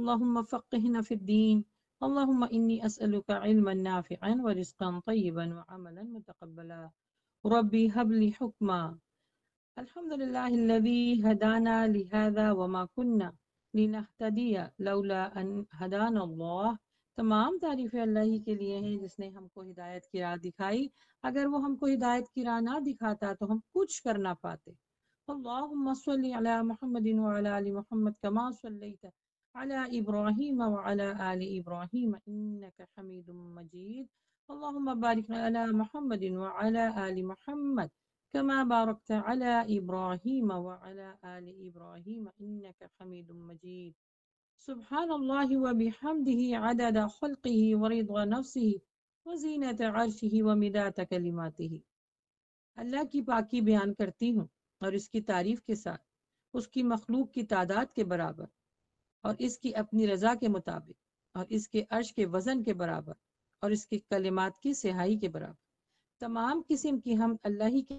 اللهم فقهنا في الدين اللهم إني أسألك علما نافعا ورزقا طيبا وعملا متقبلا ربي هب لي حكما الحمد لله الذي هدانا لهذا وما كنا لنهتدي لولا أن هدانا الله. تمام تعریفیں اللہ ہی کے لیے ہیں جس نے ہم کو ہدایت کی راہ دکھائی. اگر وہ ہم کو ہدایت کی راہ نہ دکھاتا تو ہم کچھ کر نہ پاتے. اللہم صلی علی محمد وعلی آل محمد کما صلیت علی ابراہیم وعلی آل ابراہیم انک حمید مجید. اللہم بارک علی محمد وعلی آل محمد كما باركت على إبراهيم وعلى آل إبراهيم إنك حميد مجيد. سبحان الله وبحمده عدد خلقه ورضا نفسه وزینت عرشه ومداد کلماته. اللہ کی پاکی بیان کرتی ہوں اور اس کی تعریف کے ساتھ اس کی مخلوق کی تعداد کے برابر اور اس کی اپنی رضا کے مطابق اور اس کے عرش کے وزن کے برابر اور اس کے کلمات کی صحائی کے برابر. تمام قسم کی ہم اللہ ہی کے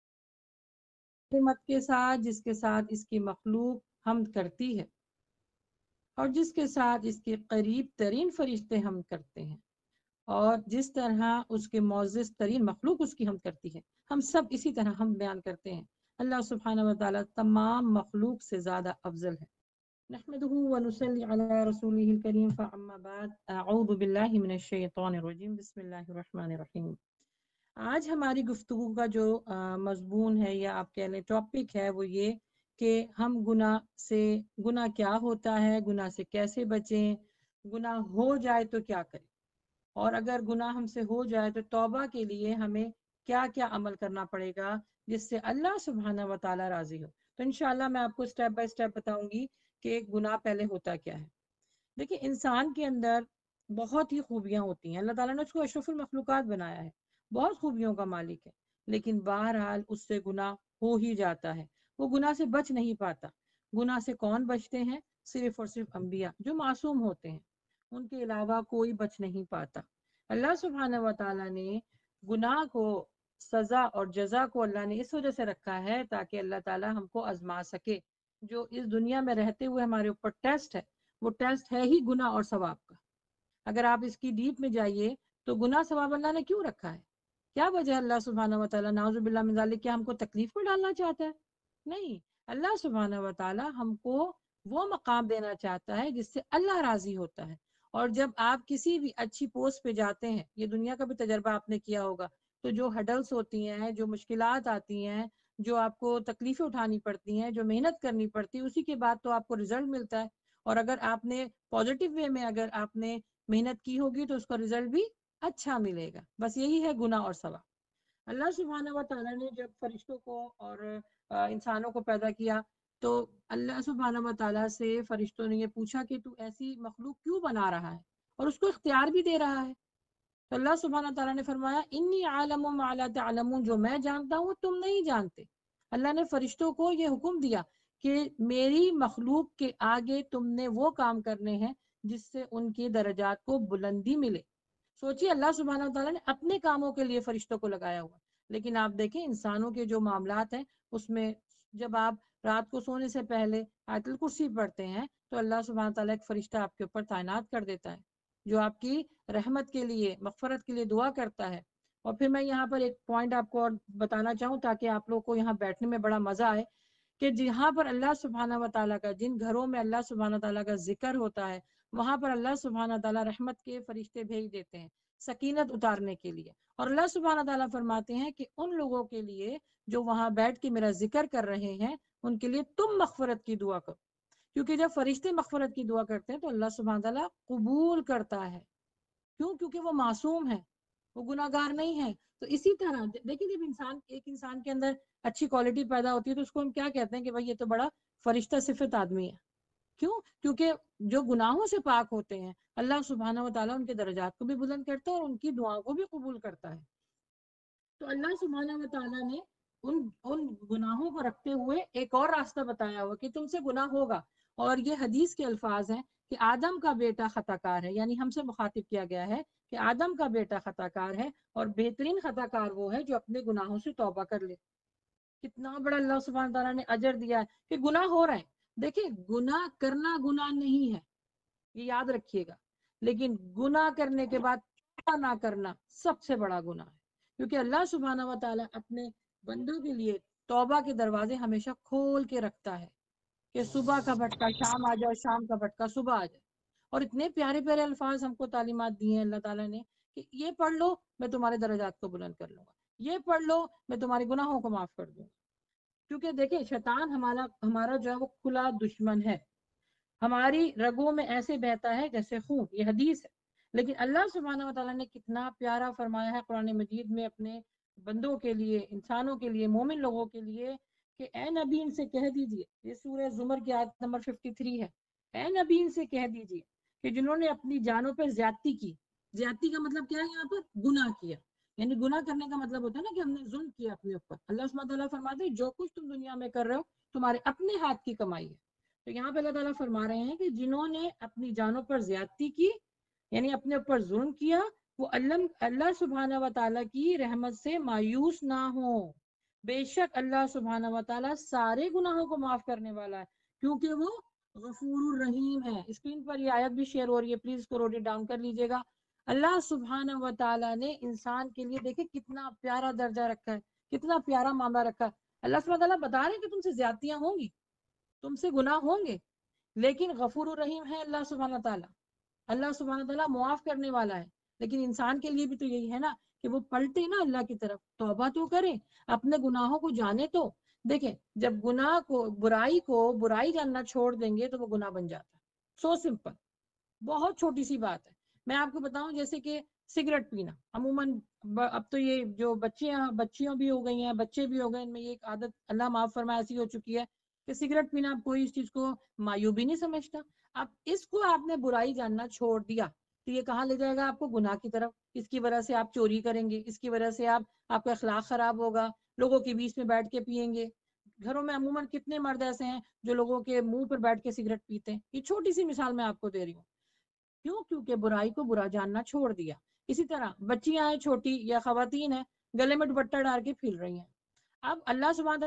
حکمت کے ساتھ جس کے ساتھ اس کی مخلوق حمد کرتی ہے اور جس کے ساتھ اس کے قریب ترین فرشتے حمد کرتے ہیں اور جس طرح اس کے معزز ترین مخلوق اس کی حمد کرتی ہے. ہم سب اسی طرح حمد بیان کرتے ہیں. اللہ سبحانہ و تعالی تمام مخلوق سے زیادہ افضل ہے. نحمده ونصلي على رسوله الكريم فأما بعد اعوذ باللہ من الشیطان الرجیم بسم اللہ الرحمن الرحیم. آج ہماری گفتگو کا جو مضمون ہے یا آپ کہہ لیں ٹاپک ہے وہ یہ کہ ہم گناہ کیا ہوتا ہے, گناہ سے کیسے بچیں, گناہ ہو جائے تو کیا کریں, اور اگر گناہ ہم سے ہو جائے تو توبہ کے لیے ہمیں کیا کیا عمل کرنا پڑے گا جس سے اللہ سبحانہ و تعالی راضی ہو. تو انشاءاللہ میں آپ کو سٹیپ بائی سٹیپ بتاؤں گی کہ ایک گناہ پہلے ہوتا کیا ہے. دیکھیں انسان کے اندر بہت ہی خوبیاں ہوتی ہیں. اللہ تعالیٰ نے اس کو اشرف المخلوقات بنایا ہے, بہت خوبیوں کا مالک ہے, لیکن بہرحال اس سے گناہ ہو ہی جاتا ہے. وہ گناہ سے بچ نہیں پاتا. گناہ سے کون بچتے ہیں؟ صرف اور صرف انبیاء جو معصوم ہوتے ہیں, ان کے علاوہ کوئی بچ نہیں پاتا. اللہ سبحانہ و تعالیٰ نے گناہ کو سزا اور جزا کو اللہ نے اس وجہ سے رکھا ہے تاکہ اللہ تعالیٰ ہم کو آزما سکے. جو اس دنیا میں رہتے ہوئے ہمارے اوپر ٹیسٹ ہے وہ ٹیسٹ ہے ہی گناہ اور ثواب کا. اگر آپ اس کی ڈیپ میں جائیے تو گناہ ثواب اللہ نے کیوں رکھا ہے؟ کیا وجہ اللہ سبحانہ و تعالیٰ نعوذ باللہ من ذالک کیا ہم کو تکلیف میں ڈالنا چاہتا ہے؟ نہیں, اللہ سبحانہ و تعالیٰ ہم کو وہ مقام دینا چاہتا ہے جس سے اللہ راضی ہوتا ہے. اور جب آپ کسی بھی اچھی پوسٹ پہ جاتے ہیں, یہ دنیا کا بھی تجربہ آپ نے کیا ہوگا, تو جو ہڈلز ہوتی ہیں, جو مشکلات آتی ہیں, جو آپ کو تکلیفیں اٹھانی پڑتی ہیں, جو محنت کرنی پڑتی ہے, اسی کے بعد تو آپ کو رزلٹ ملتا ہے. اور اگر آپ نے پازیٹیو وے میں اگر آپ نے محنت کی ہوگی تو اس کا رزلٹ بھی اچھا ملے گا. بس یہی ہے گناہ اور ثواب. اللہ سبحانہ و تعالیٰ نے جب فرشتوں کو اور انسانوں کو پیدا کیا تو اللہ سبحانہ و تعالیٰ سے فرشتوں نے یہ پوچھا کہ تو ایسی مخلوق کیوں بنا رہا ہے, اور اس کو اختیار بھی دے رہا ہے. تو اللہ سبحانہ تعالیٰ نے فرمایا انی عالم ما لا تعلمون, جو میں جانتا ہوں تم نہیں جانتے. اللہ نے فرشتوں کو یہ حکم دیا کہ میری مخلوق کے آگے تم نے وہ کام کرنے ہیں جس سے ان کی درجات کو بلندی ملے. سوچیے اللہ سبحانہ تعالیٰ نے اپنے کاموں کے لیے فرشتوں کو لگایا ہوا, لیکن آپ دیکھیں انسانوں کے جو معاملات ہیں اس میں جب آپ رات کو سونے سے پہلے آیت الکرسی پڑھتے ہیں تو اللہ سبحانہ تعالیٰ ایک فرشتہ آپ کے اوپر تعینات کر دیتا ہے جو آپ کی رحمت کے لیے, مغفرت کے لیے دعا کرتا ہے. اور پھر میں یہاں پر ایک پوائنٹ آپ کو اور بتانا چاہوں تاکہ آپ لوگ کو یہاں بیٹھنے میں بڑا مزہ آئے کہ جہاں پر اللہ سبحانہ و تعالیٰ کا, جن گھروں میں اللہ سبحانہ تعالیٰ کا ذکر ہوتا ہے, وہاں پر اللہ سبحانہ تعالیٰ رحمت کے فرشتے بھیج دیتے ہیں سکینت اتارنے کے لیے. اور اللہ سبحانہ تعالیٰ فرماتے ہیں کہ ان لوگوں کے لیے جو وہاں بیٹھ کے میرا ذکر کر رہے ہیں ان کے لیے تم مغفرت کی دعا کرو, کیونکہ جب فرشتے مغفرت کی دعا کرتے ہیں تو اللہ سبحانہ تعالیٰ قبول کرتا ہے. کیوں؟ کیونکہ وہ معصوم ہے, وہ گناہ گار نہیں ہے. تو اسی طرح دیکھیں جب ایک انسان کے اندر اچھی کوالٹی پیدا ہوتی ہے تو اس کو ہم کیا کہتے ہیں کہ بھائی یہ تو بڑا فرشتہ صفت آدمی ہے. کیوں؟ کیونکہ جو گناہوں سے پاک ہوتے ہیں اللہ سبحانہ و تعالیٰ ان کے درجات کو بھی بلند کرتا ہے اور ان کی دعاؤں کو بھی قبول کرتا ہے. تو اللہ سبحانہ و تعالیٰ نے ان گناہوں کو رکھتے ہوئے ایک اور راستہ بتایا ہوا کہ تم سے گناہ ہوگا. اور یہ حدیث کے الفاظ ہیں کہ آدم کا بیٹا خطا کار ہے, یعنی ہم سے مخاطب کیا گیا ہے کہ آدم کا بیٹا خطا کار ہے اور بہترین خطا کار وہ ہے جو اپنے گناہوں سے توبہ کر لے. کتنا بڑا اللہ سبحانہ تعالیٰ نے اجر دیا ہے کہ گناہ ہو رہے ہیں. دیکھیں گناہ کرنا گناہ نہیں ہے, یہ یاد رکھیے گا. لیکن گناہ کرنے کے بعد توبہ نہ کرنا سب سے بڑا گناہ ہے، کیونکہ اللہ سبحانہ و تعالیٰ اپنے بندوں کے لیے توبہ کے دروازے ہمیشہ کھول کے رکھتا ہے کہ صبح کا بھٹکا شام آ جائے، شام کا بھٹکا صبح آ جائے. اور اتنے پیارے پیارے الفاظ ہم کو تعلیمات دی ہیں اللہ تعالیٰ نے کہ یہ پڑھ لو میں تمہارے درجات کو بلند کر لوں گا، یہ پڑھ لو میں تمہارے گناہوں کو معاف کر دوں گا. کیونکہ دیکھیں شیطان ہمارا جو ہے وہ کھلا دشمن ہے، ہماری رگوں میں ایسے بہتا ہے جیسے خون، یہ حدیث ہے. لیکن اللہ سبحانہ و تعالیٰ نے کتنا پیارا فرمایا ہے قرآن مجید میں اپنے بندوں کے لیے، انسانوں کے لیے، مومن لوگوں کے لیے کہ اے نبی ان سے کہہ دیجئے، یہ سورہ زمر کی آیت نمبر 53 ہے، اے نبی ان سے کہہ دیجئے کہ جنہوں نے اپنی جانوں پر زیادتی کی. زیادتی کا مطلب کیا ہے؟ یہاں پر گناہ کیا. یعنی گناہ کرنے کا مطلب ہوتا ہے نا کہ ہم نے ظلم کیا اپنے اوپر. اللہ سبحانہ تعالیٰ فرماتے ہیں جو کچھ تم دنیا میں کر رہے ہو تمہارے اپنے ہاتھ کی کمائی ہے. تو یہاں پہ اللہ تعالیٰ فرما رہے ہیں کہ جنہوں نے اپنی جانوں پر زیادتی کی، یعنی اپنے اوپر ظلم کیا، وہ اللہ سبحانہ و تعالیٰ کی رحمت سے مایوس نہ ہو. بے شک اللہ سبحانہ و تعالیٰ سارے گناہوں کو معاف کرنے والا ہے، کیونکہ وہ غفور الرحیم ہے. اسکرین پر یہ آیت بھی شیئر ہو رہی ہے، پلیز اس کو نوٹ ڈاؤن کر لیجئے گا. اللہ سبحانہ و تعالیٰ نے انسان کے لیے دیکھیں کتنا پیارا درجہ رکھا ہے، کتنا پیارا معاملہ رکھا ہے. اللہ سبحانہ تعالیٰ بتا رہے ہیں کہ تم سے زیادتیاں ہوں گی، تم سے گناہ ہوں گے، لیکن غفور الرحیم ہے اللہ سبحانہ تعالیٰ. اللہ سبحانہ تعالیٰ معاف کرنے والا ہے. لیکن انسان کے لیے بھی تو یہی ہے نا کہ وہ پلٹے نا اللہ کی طرف، توبہ تو کرے، اپنے گناہوں کو جانے. تو دیکھیں جب گناہ کو برائی جاننا چھوڑ دیں گے تو وہ گناہ بن جاتا ہے. سو سمپل، بہت چھوٹی سی بات ہے. میں آپ کو بتاؤں جیسے کہ سگریٹ پینا عموماً اب تو یہ جو بچیاں بھی ہو گئی ہیں، بچے بھی ہو گئے، ان میں یہ ایک عادت اللہ معاف فرمائے ایسی ہو چکی ہے کہ سگریٹ پینا اب کوئی اس چیز کو معیوب ہی نہیں سمجھتا. اب اس کو آپ نے برائی جاننا چھوڑ دیا تو یہ کہاں لے جائے گا آپ کو؟ گناہ کی طرف. اس کی وجہ سے آپ چوری کریں گے، اس کی وجہ سے آپ کا اخلاق خراب ہوگا، لوگوں کے بیچ میں بیٹھ کے پیئیں گے. گھروں میں عموماً کتنے مرد ایسے ہیں جو لوگوں کے منہ پر بیٹھ کے سگریٹ پیتے ہیں. یہ چھوٹی سی مثال میں آپ کو دے رہی ہوں. کیوں؟ کیونکہ برائی کو برا جاننا چھوڑ دیا. اسی طرح بچیاں ہیں چھوٹی یا خواتین ہیں، گلے میں دوپٹہ ڈال کے پھر رہی ہیں. اب اللہ سبحانہ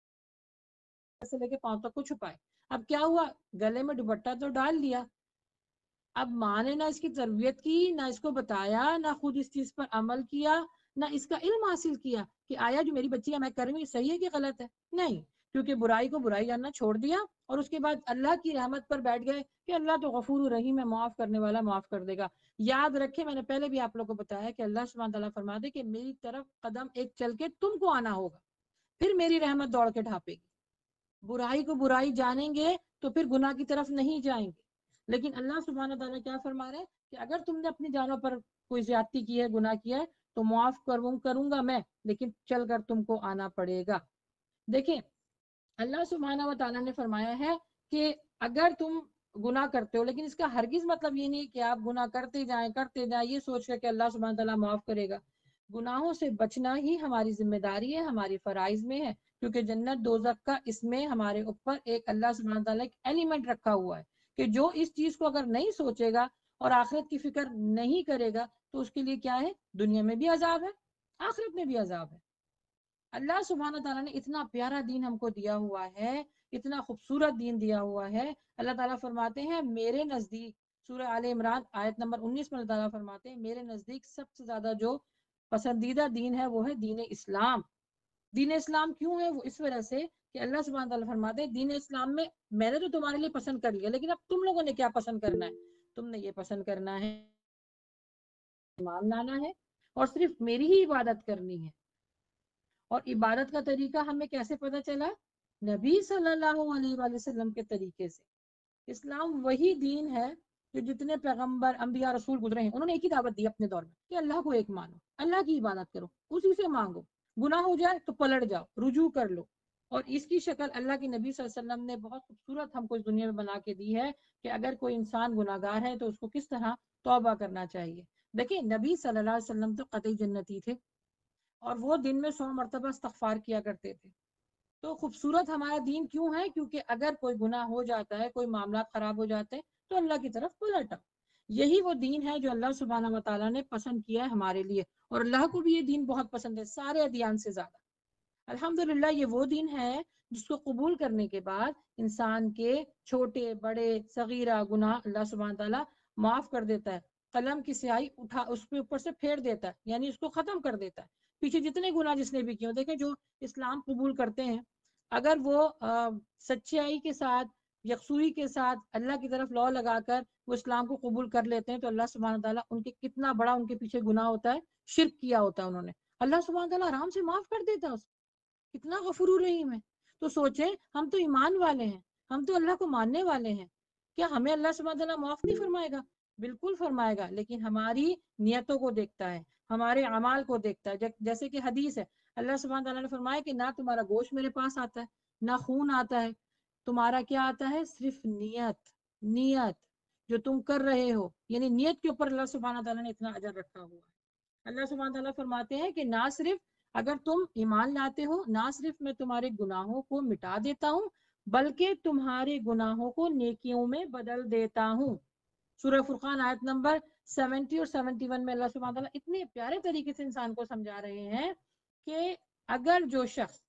سے لے کے پاؤں تک کو چھپائے. اب کیا ہوا؟ گلے میں دوپٹہ تو ڈال دیا. اب ماں نے نہ اس کی تربیت کی، نہ اس کو بتایا، نہ خود اس چیز پر عمل کیا، نہ اس کا علم حاصل کیا کہ آیا جو میری بچی ہے میں کر رہی ہوں یہ صحیح ہے کہ غلط ہے. نہیں، کیونکہ برائی کو برائی جاننا چھوڑ دیا اور اس کے بعد اللہ کی رحمت پر بیٹھ گئے کہ اللہ تو غفور الرحیم ہے، معاف کرنے والا، معاف کر دے گا. یاد رکھیں میں نے پہلے بھی آپ لوگوں کو بتایا کہ اللہ سبحانہ تعالیٰ فرما دے کہ میری طرف قدم ایک چل کے تم کو آنا ہوگا، پھر میری رحمت دوڑ کے ڈھانپے گی. برائی کو برائی جانیں گے تو پھر گناہ کی طرف نہیں جائیں گے. لیکن اللہ سبحانہ تعالیٰ کیا فرما رہے ہیں کہ اگر تم نے اپنی جانوں پر کوئی زیادتی کی ہے، گناہ کیا ہے، تو معاف کروں گا میں، لیکن چل کر تم کو آنا پڑے گا. دیکھیں اللہ سبحانہ و تعالیٰ نے فرمایا ہے کہ اگر تم گناہ کرتے ہو، لیکن اس کا ہرگز مطلب یہ نہیں کہ آپ گناہ کرتے جائیں یہ سوچ کر کہ اللہ سبحانہ تعالیٰ معاف کرے گا. گناہوں سے بچنا ہی ہماری ذمہ داری ہے، ہماری فرائض میں ہے، کیونکہ جنت دوزخ کا اس میں ہمارے اوپر ایک اللہ سبحانہ تعالیٰ ایک ایلیمنٹ رکھا ہوا ہے کہ جو اس چیز کو اگر نہیں سوچے گا اور آخرت کی فکر نہیں کرے گا تو اس کے لیے کیا ہے؟ دنیا میں بھی عذاب ہے، آخرت میں بھی عذاب ہے. اللہ سبحانہ تعالیٰ نے اتنا پیارا دین ہم کو دیا ہوا ہے، اتنا خوبصورت دین دیا ہوا ہے. اللہ تعالیٰ فرماتے ہیں میرے نزدیک، سورہ آل عمران آیت نمبر 19 میں اللہ تعالیٰ فرماتے ہیں میرے نزدیک سب سے زیادہ جو پسندیدہ دین ہے وہ ہے دین اسلام. دین اسلام کیوں ہے؟ وہ اس وجہ سے کہ اللہ سبحانہ تعالیٰ فرماتے ہیں دین اسلام میں میں نے تو تمہارے لیے پسند کر لیا، لیکن اب تم لوگوں نے کیا پسند کرنا ہے؟ تم نے یہ پسند کرنا ہے ایمان لانا ہے اور صرف میری ہی عبادت کرنی ہے. اور عبادت کا طریقہ ہمیں کیسے پتہ چلا؟ نبی صلی اللہ علیہ وآلہ وسلم کے طریقے سے. اسلام وہی دین ہے جو جتنے پیغمبر، انبیاء، رسول گزرے ہیں انہوں نے ایک ہی دعوت دی اپنے دور میں کہ اللہ کو ایک مانو، اللہ کی عبادت کرو، اسی سے مانگو، گناہ ہو جائے تو پلٹ جاؤ، رجوع کر لو. اور اس کی شکل اللہ کے نبی صلی اللہ علیہ وسلم نے بہت خوبصورت ہم کو اس دنیا میں بنا کے دی ہے کہ اگر کوئی انسان گناہ گار ہے تو اس کو کس طرح توبہ کرنا چاہیے. دیکھیں نبی صلی اللہ علیہ وسلم تو قطعی جنتی تھے اور وہ دن میں 100 مرتبہ استغفار کیا کرتے تھے. تو خوبصورت ہمارا دین کیوں ہے؟ کیونکہ اگر کوئی گناہ ہو جاتا ہے، کوئی معاملات خراب ہو جاتے ہیں تو اللہ کی طرف پلٹ آؤ. یہی وہ دین ہے جو اللہ سبحانہ و تعالیٰ نے پسند کیا ہے ہمارے لیے، اور اللہ کو بھی یہ دین بہت پسند ہے سارے ادیان سے زیادہ. الحمدللہ یہ وہ دین ہے جس کو قبول کرنے کے بعد انسان کے چھوٹے بڑے صغیرہ گناہ اللہ سبحانہ تعالیٰ معاف کر دیتا ہے، قلم کی سیاہی اٹھا اس پہ اوپر سے پھیر دیتا ہے، یعنی اس کو ختم کر دیتا ہے۔ پیچھے جتنے گناہ جس نے بھی کیے دیکھیں جو اسلام قبول کرتے ہیں، اگر وہ سچائی کے ساتھ یکسوئی کے ساتھ اللہ کی طرف لو لگا کر وہ اسلام کو قبول کر لیتے ہیں تو اللہ سبحانہ تعالیٰ ان کے کتنا بڑا ان کے پیچھے گناہ ہوتا ہے، شرک کیا ہوتا ہے انہوں نے، اللہ سبحانہ تعالیٰ آرام سے معاف کر دیتا ہے اس کو، کتنا غفور الرحیم ہے۔ تو سوچیں ہم تو ایمان والے ہیں، ہم تو اللہ کو ماننے والے ہیں، کیا ہمیں اللہ سبحانہ تعالیٰ معاف نہیں فرمائے گا؟ بالکل فرمائے گا، لیکن ہماری نیتوں کو دیکھتا ہے، ہمارے اعمال کو دیکھتا ہے۔ جیسے کہ حدیث ہے، اللہ سبحانہ تعالیٰ نے فرمایا کہ نہ تمہارا گوشت میرے پاس آتا ہے، نہ خون آتا ہے، تمہارا کیا آتا ہے؟ صرف نیت، نیت جو تم کر رہے ہو، یعنی نیت کے اوپر اللہ سبحانہ تعالیٰ نے اتنا اجر رکھا ہوا ہے۔ اللہ سبحانہ تعالیٰ فرماتے ہیں کہ نہ صرف اگر تم ایمان لاتے ہو، نہ صرف میں تمہارے گناہوں کو مٹا دیتا ہوں بلکہ تمہارے گناہوں کو نیکیوں میں بدل دیتا ہوں۔ سورہ فرقان آیت نمبر 70 اور 71 میں اللہ سبحانہ تعالیٰ اتنے پیارے طریقے سے انسان کو سمجھا رہے ہیں کہ اگر جو شخص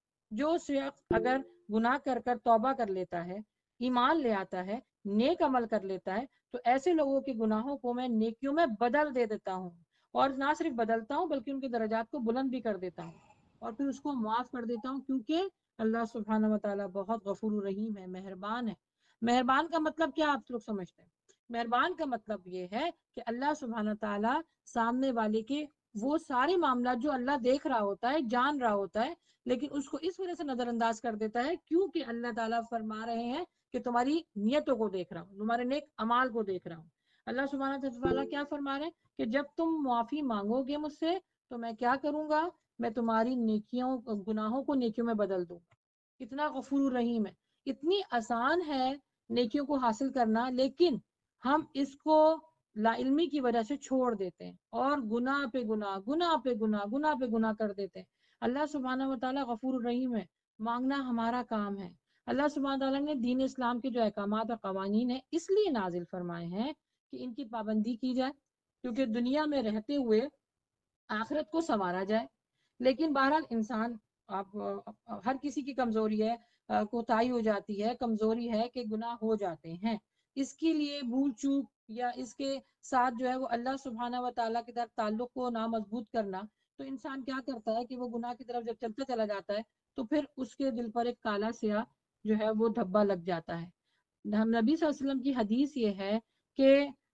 اگر گناہ کر کر توبہ کر لیتا ہے، ایمان لے آتا ہے، نیک عمل کر لیتا ہے، تو ایسے لوگوں کے گناہوں کو میں نیکیوں میں بدل دے دیتا ہوں، اور نہ صرف بدلتا ہوں بلکہ ان کے درجات کو بلند بھی کر دیتا ہوں، اور پھر اس کو معاف کر دیتا ہوں، کیونکہ اللہ سبحانہ وتعالیٰ بہت غفور الرحیم ہے، مہربان ہے۔ مہربان کا مطلب کیا آپ لوگ سمجھتے ہیں؟ مہربان کا مطلب یہ ہے کہ اللہ سبحانہ تعالیٰ سامنے والے کے وہ سارے معاملات جو اللہ دیکھ رہا ہوتا ہے، جان رہا ہوتا ہے، لیکن اس کو اس وجہ سے نظر انداز کر دیتا ہے کیونکہ اللہ تعالیٰ فرما رہے ہیں کہ تمہاری نیتوں کو دیکھ رہا ہوں، تمہارے نیک اعمال کو دیکھ رہا ہوں۔ اللہ سبحانہ تعالیٰ کیا فرما رہے ہیں کہ جب تم معافی مانگو گے مجھ سے تو میں کیا کروں گا؟ میں تمہاری نیکیوں گناہوں کو نیکیوں میں بدل دوں گا۔ اتنا غفور رحیم ہے، اتنی آسان ہے نیکیوں کو حاصل کرنا، لیکن ہم اس کو لا علمی کی وجہ سے چھوڑ دیتے ہیں اور گناہ پہ گناہ، گناہ پہ گناہ، گناہ پہ گناہ کر دیتے ہیں۔ اللہ سبحانہ وتعالیٰ غفور الرحیم ہے، مانگنا ہمارا کام ہے۔ اللہ سبحانہ تعالیٰ نے دین اسلام کے جو احکامات اور قوانین ہیں اس لیے نازل فرمائے ہیں کہ ان کی پابندی کی جائے، کیونکہ دنیا میں رہتے ہوئے آخرت کو سنوارا جائے۔ لیکن بہرحال انسان ہر کسی کی کمزوری ہے، کوتاہی ہو جاتی ہے، کمزوری ہے کہ گناہ ہو جاتے ہیں۔ اس کے لیے بھول چوک یا اس کے ساتھ جو ہے وہ اللہ سبحانہ و تعالیٰ کی طرف تعلق کو نامضبوط کرنا، تو انسان کیا کرتا ہے کہ وہ گناہ کی طرف جب چلتا چلا جاتا ہے تو پھر اس کے دل پر ایک کالا سیاہ جو ہے وہ دھبا لگ جاتا ہے۔ ہم نبی صلی اللہ علیہ وسلم کی حدیث یہ ہے کہ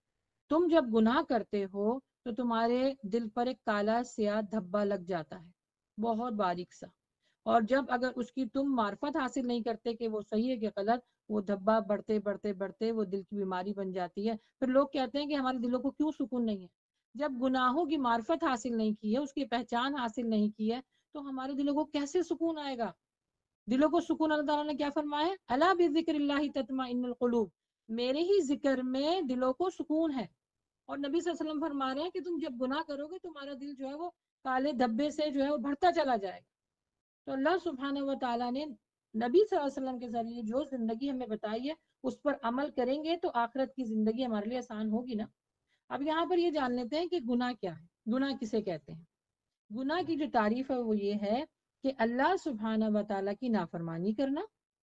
تم جب گناہ کرتے ہو تو تمہارے دل پر ایک کالا سیاہ دھبا لگ جاتا ہے، بہت باریک سا، اور جب اگر اس کی تم معرفت حاصل نہیں کرتے کہ وہ صحیح ہے کہ غلط، وہ دھبا بڑھتے بڑھتے بڑھتے وہ دل کی بیماری بن جاتی ہے۔ پھر لوگ کہتے ہیں کہ ہمارے دلوں کو کیوں سکون نہیں ہے؟ جب گناہوں کی معرفت حاصل نہیں کی ہے، اس کی پہچان حاصل نہیں کی ہے، تو ہمارے دلوں کو کیسے سکون آئے گا؟ دلوں کو سکون اللہ تعالیٰ نے کیا فرمایا ہے؟ الا بذکر اللہ تطمئن القلوب، میرے ہی ذکر میں دلوں کو سکون ہے۔ اور نبی صلی اللہ علیہ وسلم فرما رہے ہیں کہ تم جب گناہ کرو گے تمہارا دل جو ہے وہ کالے دھبے سے جو ہے وہ بڑھتا چلا جائے گا۔ تو اللہ سبحانہ و تعالیٰ نے نبی صلی اللہ علیہ وسلم کے ذریعے جو زندگی ہمیں بتائی ہے اس پر عمل کریں گے تو آخرت کی زندگی ہمارے لیے آسان ہوگی نا۔ اب یہاں پر یہ جان لیتے ہیں کہ گناہ کیا ہے، گناہ کسے کہتے ہیں۔ گناہ کی جو تعریف ہے وہ یہ ہے کہ اللہ سبحانہ و تعالیٰ کی نافرمانی کرنا۔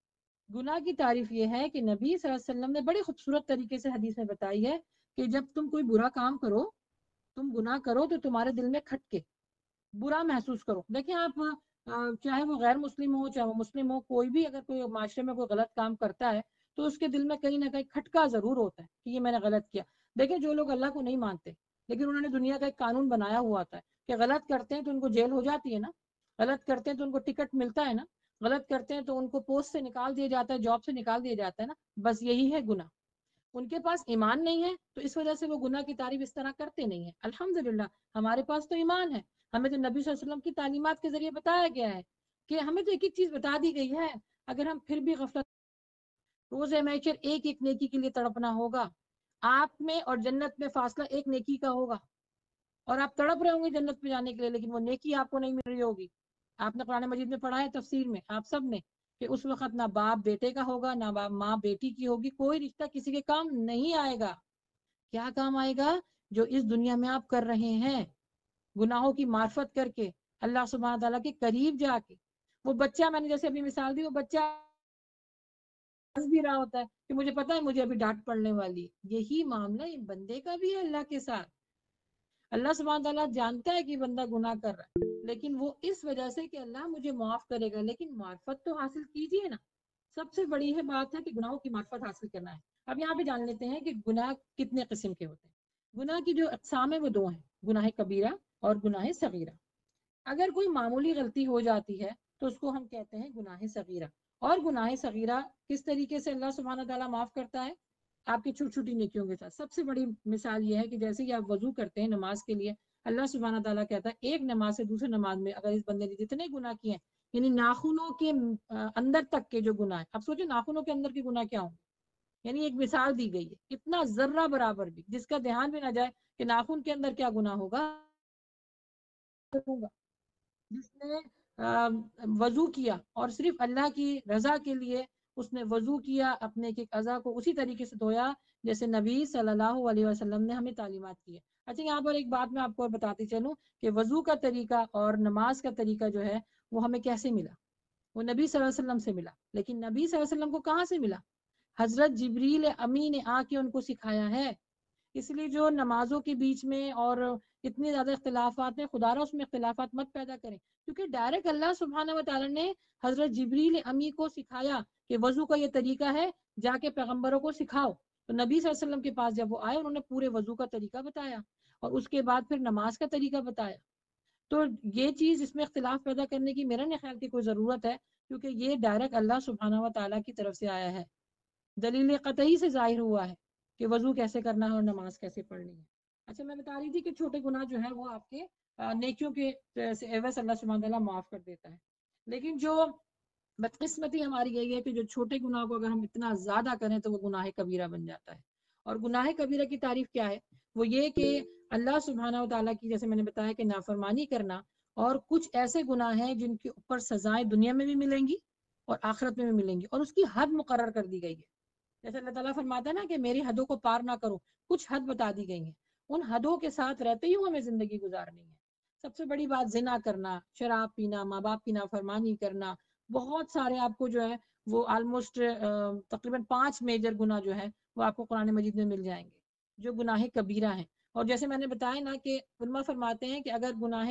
گناہ کی تعریف یہ ہے کہ نبی صلی اللہ علیہ وسلم نے بڑے خوبصورت طریقے سے حدیث میں بتائی ہے کہ جب تم کوئی برا کام کرو، تم گناہ کرو تو تمہارے دل میں کھٹکے، برا محسوس کرو۔ دیکھیں آپ چاہے وہ غیر مسلم ہو چاہے وہ مسلم ہو، کوئی بھی اگر کوئی معاشرے میں کوئی غلط کام کرتا ہے تو اس کے دل میں کہیں نہ کہیں کھٹکا ضرور ہوتا ہے کہ یہ میں نے غلط کیا۔ دیکھیں جو لوگ اللہ کو نہیں مانتے لیکن انہوں نے دنیا کا ایک قانون بنایا ہوا ہوتا ہے کہ غلط کرتے ہیں تو ان کو جیل ہو جاتی ہے نا، غلط کرتے ہیں تو ان کو ٹکٹ ملتا ہے نا، غلط کرتے ہیں تو ان کو پوسٹ سے نکال دیا جاتا ہے، جاب سے نکال دیا جاتا ہے نا، بس یہی ہے گناہ۔ ان کے پاس ایمان نہیں ہے تو اس وجہ سے وہ گناہ کی تعریف اس طرح کرتے نہیں ہیں۔ الحمدللہ ہمارے پاس تو ایمان ہے، ہمیں تو نبی صلی اللہ علیہ وسلم کی تعلیمات کے ذریعے بتایا گیا ہے کہ ہمیں تو ایک ایک چیز بتا دی گئی ہے، اگر ہم پھر بھی غفلت، روز محشر ایک ایک نیکی کے لیے تڑپنا ہوگا۔ آپ میں اور جنت میں فاصلہ ایک نیکی کا ہوگا، اور آپ تڑپ رہے ہوں گے جنت پہ جانے کے لیے لیکن وہ نیکی آپ کو نہیں مل رہی ہوگی۔ آپ نے قرآن مجید میں پڑھا ہے تفسیر میں آپ سب نے کہ اس وقت نہ باپ بیٹے کا ہوگا نہ ماں بیٹی کی ہوگی، کوئی رشتہ کسی کے کام نہیں آئے گا۔ کیا کام آئے گا؟ جو اس دنیا میں آپ کر رہے ہیں، گناہوں کی معرفت کر کے اللہ سبحانہ تعالیٰ کے قریب جا کے وہ بچہ، میں نے جیسے ابھی مثال دی، وہ بچہ ہنس بھی رہا ہوتا ہے کہ مجھے پتا ہے مجھے ابھی ڈانٹ پڑنے والی ہے۔ یہی معاملہ ایک بندے کا بھی ہے اللہ کے ساتھ۔ اللہ سبحانہ تعالیٰ جانتا ہے کہ بندہ گناہ کر رہا ہے، لیکن وہ اس وجہ سے کہ اللہ مجھے معاف کرے گا، لیکن معرفت تو حاصل کیجئے نا۔ سب سے بڑی بات ہے کہ گناہوں کی معرفت حاصل کرنا ہے۔ اب یہاں پہ جان لیتے ہیں کہ گناہ کتنے قسم کے ہوتے ہیں۔ گناہ کی جو اقسام ہے وہ دو ہیں، گناہ کبیرہ اور گناہ صغیرہ۔ اگر کوئی معمولی غلطی ہو جاتی ہے تو اس کو ہم کہتے ہیں گناہ صغیرہ۔ اور گناہ صغیرہ کس طریقے سے اللہ سبحانہ تعالیٰ معاف کرتا ہے؟ آپ کی چھوٹی چھوٹی نیکیوں کے ساتھ۔ سب سے بڑی مثال یہ ہے کہ جیسے کہ آپ وضو کرتے ہیں نماز کے لیے، اللہ سبحانہ تعالیٰ کہتا ہے ایک نماز سے دوسری نماز میں اگر اس بندے نے جتنے گناہ کیے ہیں، یعنی ناخنوں کے اندر تک کے جو گناہ ہیں، اب سوچیں ناخنوں کے اندر کے گناہ کیا ہوں، یعنی ایک مثال دی گئی ہے، اتنا ذرہ برابر بھی جس کا دھیان بھی نہ جائے کہ ناخن کے اندر کیا گناہ ہوگا، جس نے وضو کیا اور صرف اللہ کی رضا کے لیے اس نے وضو کیا، اپنے ایک اعضاء کو اسی طریقے سے دھویا جیسے نبی صلی اللہ علیہ وسلم نے ہمیں تعلیمات کی ہے۔ اچھا یہاں پر ایک بات میں آپ کو بتاتی چلوں کہ وضو کا طریقہ اور نماز کا طریقہ جو ہے وہ ہمیں کیسے ملا؟ وہ نبی صلی اللہ علیہ وسلم سے ملا، لیکن نبی صلی اللہ علیہ وسلم کو کہاں سے ملا؟ حضرت جبریل امی نے آ کے ان کو سکھایا ہے۔ اس لیے جو نمازوں کے بیچ میں اور اتنے زیادہ اختلافات ہیں، خدا را اس میں اختلافات مت پیدا کریں، کیونکہ ڈائریکٹ اللہ سبحانہ و تعالیٰ نے حضرت جبریل امی کو سکھایا کہ وضو کا یہ طریقہ ہے، جا کے پیغمبروں کو سکھاؤ۔ تو نبی صلی اللہ علیہ وسلم کے پاس جب وہ آئے انہوں نے پورے وضو کا طریقہ بتایا اور اس کے بعد پھر نماز کا طریقہ بتایا۔ تو یہ چیز اس میں اختلاف پیدا کرنے کی میرا نہیں خیال کی کوئی ضرورت ہے، کیونکہ یہ ڈائریکٹ اللہ سبحانہ و تعالیٰ کی طرف سے آیا ہے، دلیل قطعی سے ظاہر ہوا ہے کہ وضو کیسے کرنا ہے اور نماز کیسے پڑھنی ہے۔ اچھا میں بتا رہی تھی کہ چھوٹے گناہ جو ہے وہ آپ کے نیکیوں کے عوض اللہ سبحانہ تعالیٰ معاف کر دیتا ہے، لیکن جو بدقسمتی ہماری یہی ہے کہ جو چھوٹے گناہ کو اگر ہم اتنا زیادہ کریں تو وہ گناہ کبیرہ بن جاتا ہے۔ اور گناہ کبیرہ کی تعریف کیا ہے؟ وہ یہ کہ اللہ سبحانہ و تعالیٰ کی، جیسے میں نے بتایا کہ نافرمانی کرنا، اور کچھ ایسے گناہ ہیں جن کے اوپر سزائیں دنیا میں بھی ملیں گی اور آخرت میں بھی ملیں گی، اور اس کی حد مقرر کر دی گئی ہے۔ جیسے اللہ تعالیٰ فرماتا ہے نا کہ میری حدوں کو پار نہ کرو، کچھ حد بتا دی گئی ہیں، ان حدوں کے ساتھ رہتے ہی ہمیں زندگی گزارنی ہے۔ سب سے بڑی بات زنا کرنا، شراب پینا، ماں باپ کی نافرمانی کرنا، بہت سارے آپ کو جو ہے وہ آلموسٹ تقریباً 5 میجر گناہ جو ہے وہ آپ کو قرآن مجید میں مل جائیں گے جو گناہ کبیرہ ہیں۔ اور جیسے میں نے بتایا نا کہ علماء فرماتے ہیں کہ اگر گناہ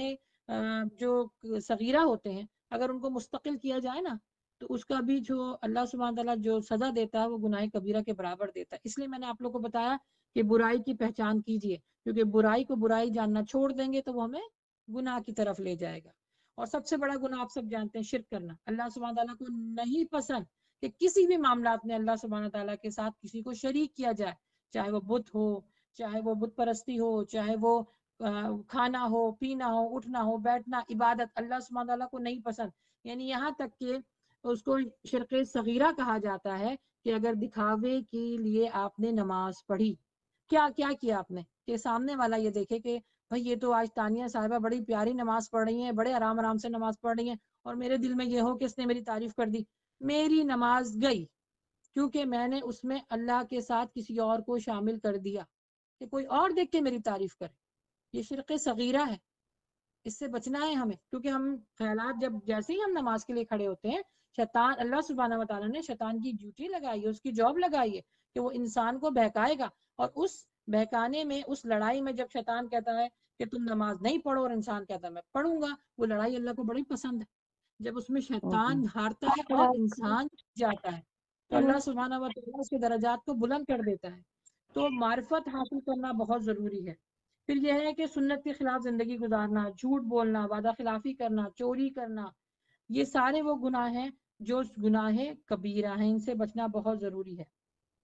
جو صغیرہ ہوتے ہیں اگر ان کو مستقل کیا جائے نا تو اس کا بھی جو اللہ سبحانہ تعالیٰ جو سزا دیتا ہے وہ گناہ کبیرہ کے برابر دیتا ہے۔ اس لیے میں نے آپ لوگوں کو بتایا کہ برائی کی پہچان کیجئے، کیونکہ برائی کو برائی جاننا چھوڑ دیں گے تو وہ ہمیں گناہ کی طرف لے جائے گا۔ اور سب سے بڑا گناہ آپ سب جانتے ہیں شرک کرنا۔ اللہ سبحانہ تعالیٰ کو نہیں پسند کہ کسی بھی معاملات میں اللہ سبحانہ تعالیٰ کے ساتھ کسی کو شریک کیا جائے، چاہے وہ بت ہو، چاہے وہ بت پرستی ہو، چاہے وہ کھانا ہو، پینا ہو، اٹھنا ہو، بیٹھنا، عبادت، اللہ سبحانہ تعالیٰ کو نہیں پسند۔ یعنی یہاں تک کہ اس کو شرک صغیرہ کہا جاتا ہے کہ اگر دکھاوے کے لیے آپ نے نماز پڑھی، کیا کیا آپ نے کہ سامنے والا یہ دیکھے کہ بھئی یہ تو آج تانیہ صاحبہ بڑی پیاری نماز پڑھ رہی ہیں، بڑے آرام آرام سے نماز پڑھ رہی ہیں، اور میرے دل میں یہ ہو کہ اس نے میری تعریف کر دی، میری نماز گئی، کیونکہ میں نے اس میں اللہ کے ساتھ کسی اور کو شامل کر دیا کہ کوئی اور دیکھ کے میری تعریف کرے۔ یہ شرک صغیرہ ہے، اس سے بچنا ہے ہمیں، کیونکہ ہم خیالات جب جیسے ہی ہم نماز کے لیے کھڑے ہوتے ہیں، شیطان، اللہ سبحانہ و تعالیٰ نے شیطان کی ڈیوٹی لگائی ہے، اس کی جاب لگائی ہے کہ وہ انسان کو بہکائے گا، اور اس بہکانے میں، اس لڑائی میں جب شیطان کہتا ہے کہ تم نماز نہیں پڑھو اور انسان کہتا ہے میں پڑھوں گا، وہ لڑائی اللہ کو بڑی پسند ہے۔ جب اس میں شیطان ہارتا ہے اور انسان جاتا ہے تو اللہ سبحانہ و تعالیٰ اس کے درجات کو بلند کر دیتا ہے۔ تو معرفت حاصل کرنا بہت ضروری ہے۔ پھر یہ ہے کہ سنت کے خلاف زندگی گزارنا، جھوٹ بولنا، وعدہ خلافی کرنا، چوری کرنا، یہ سارے وہ گناہ ہیں جو گناہ کبیرہ ہیں، ان سے بچنا بہت ضروری ہے۔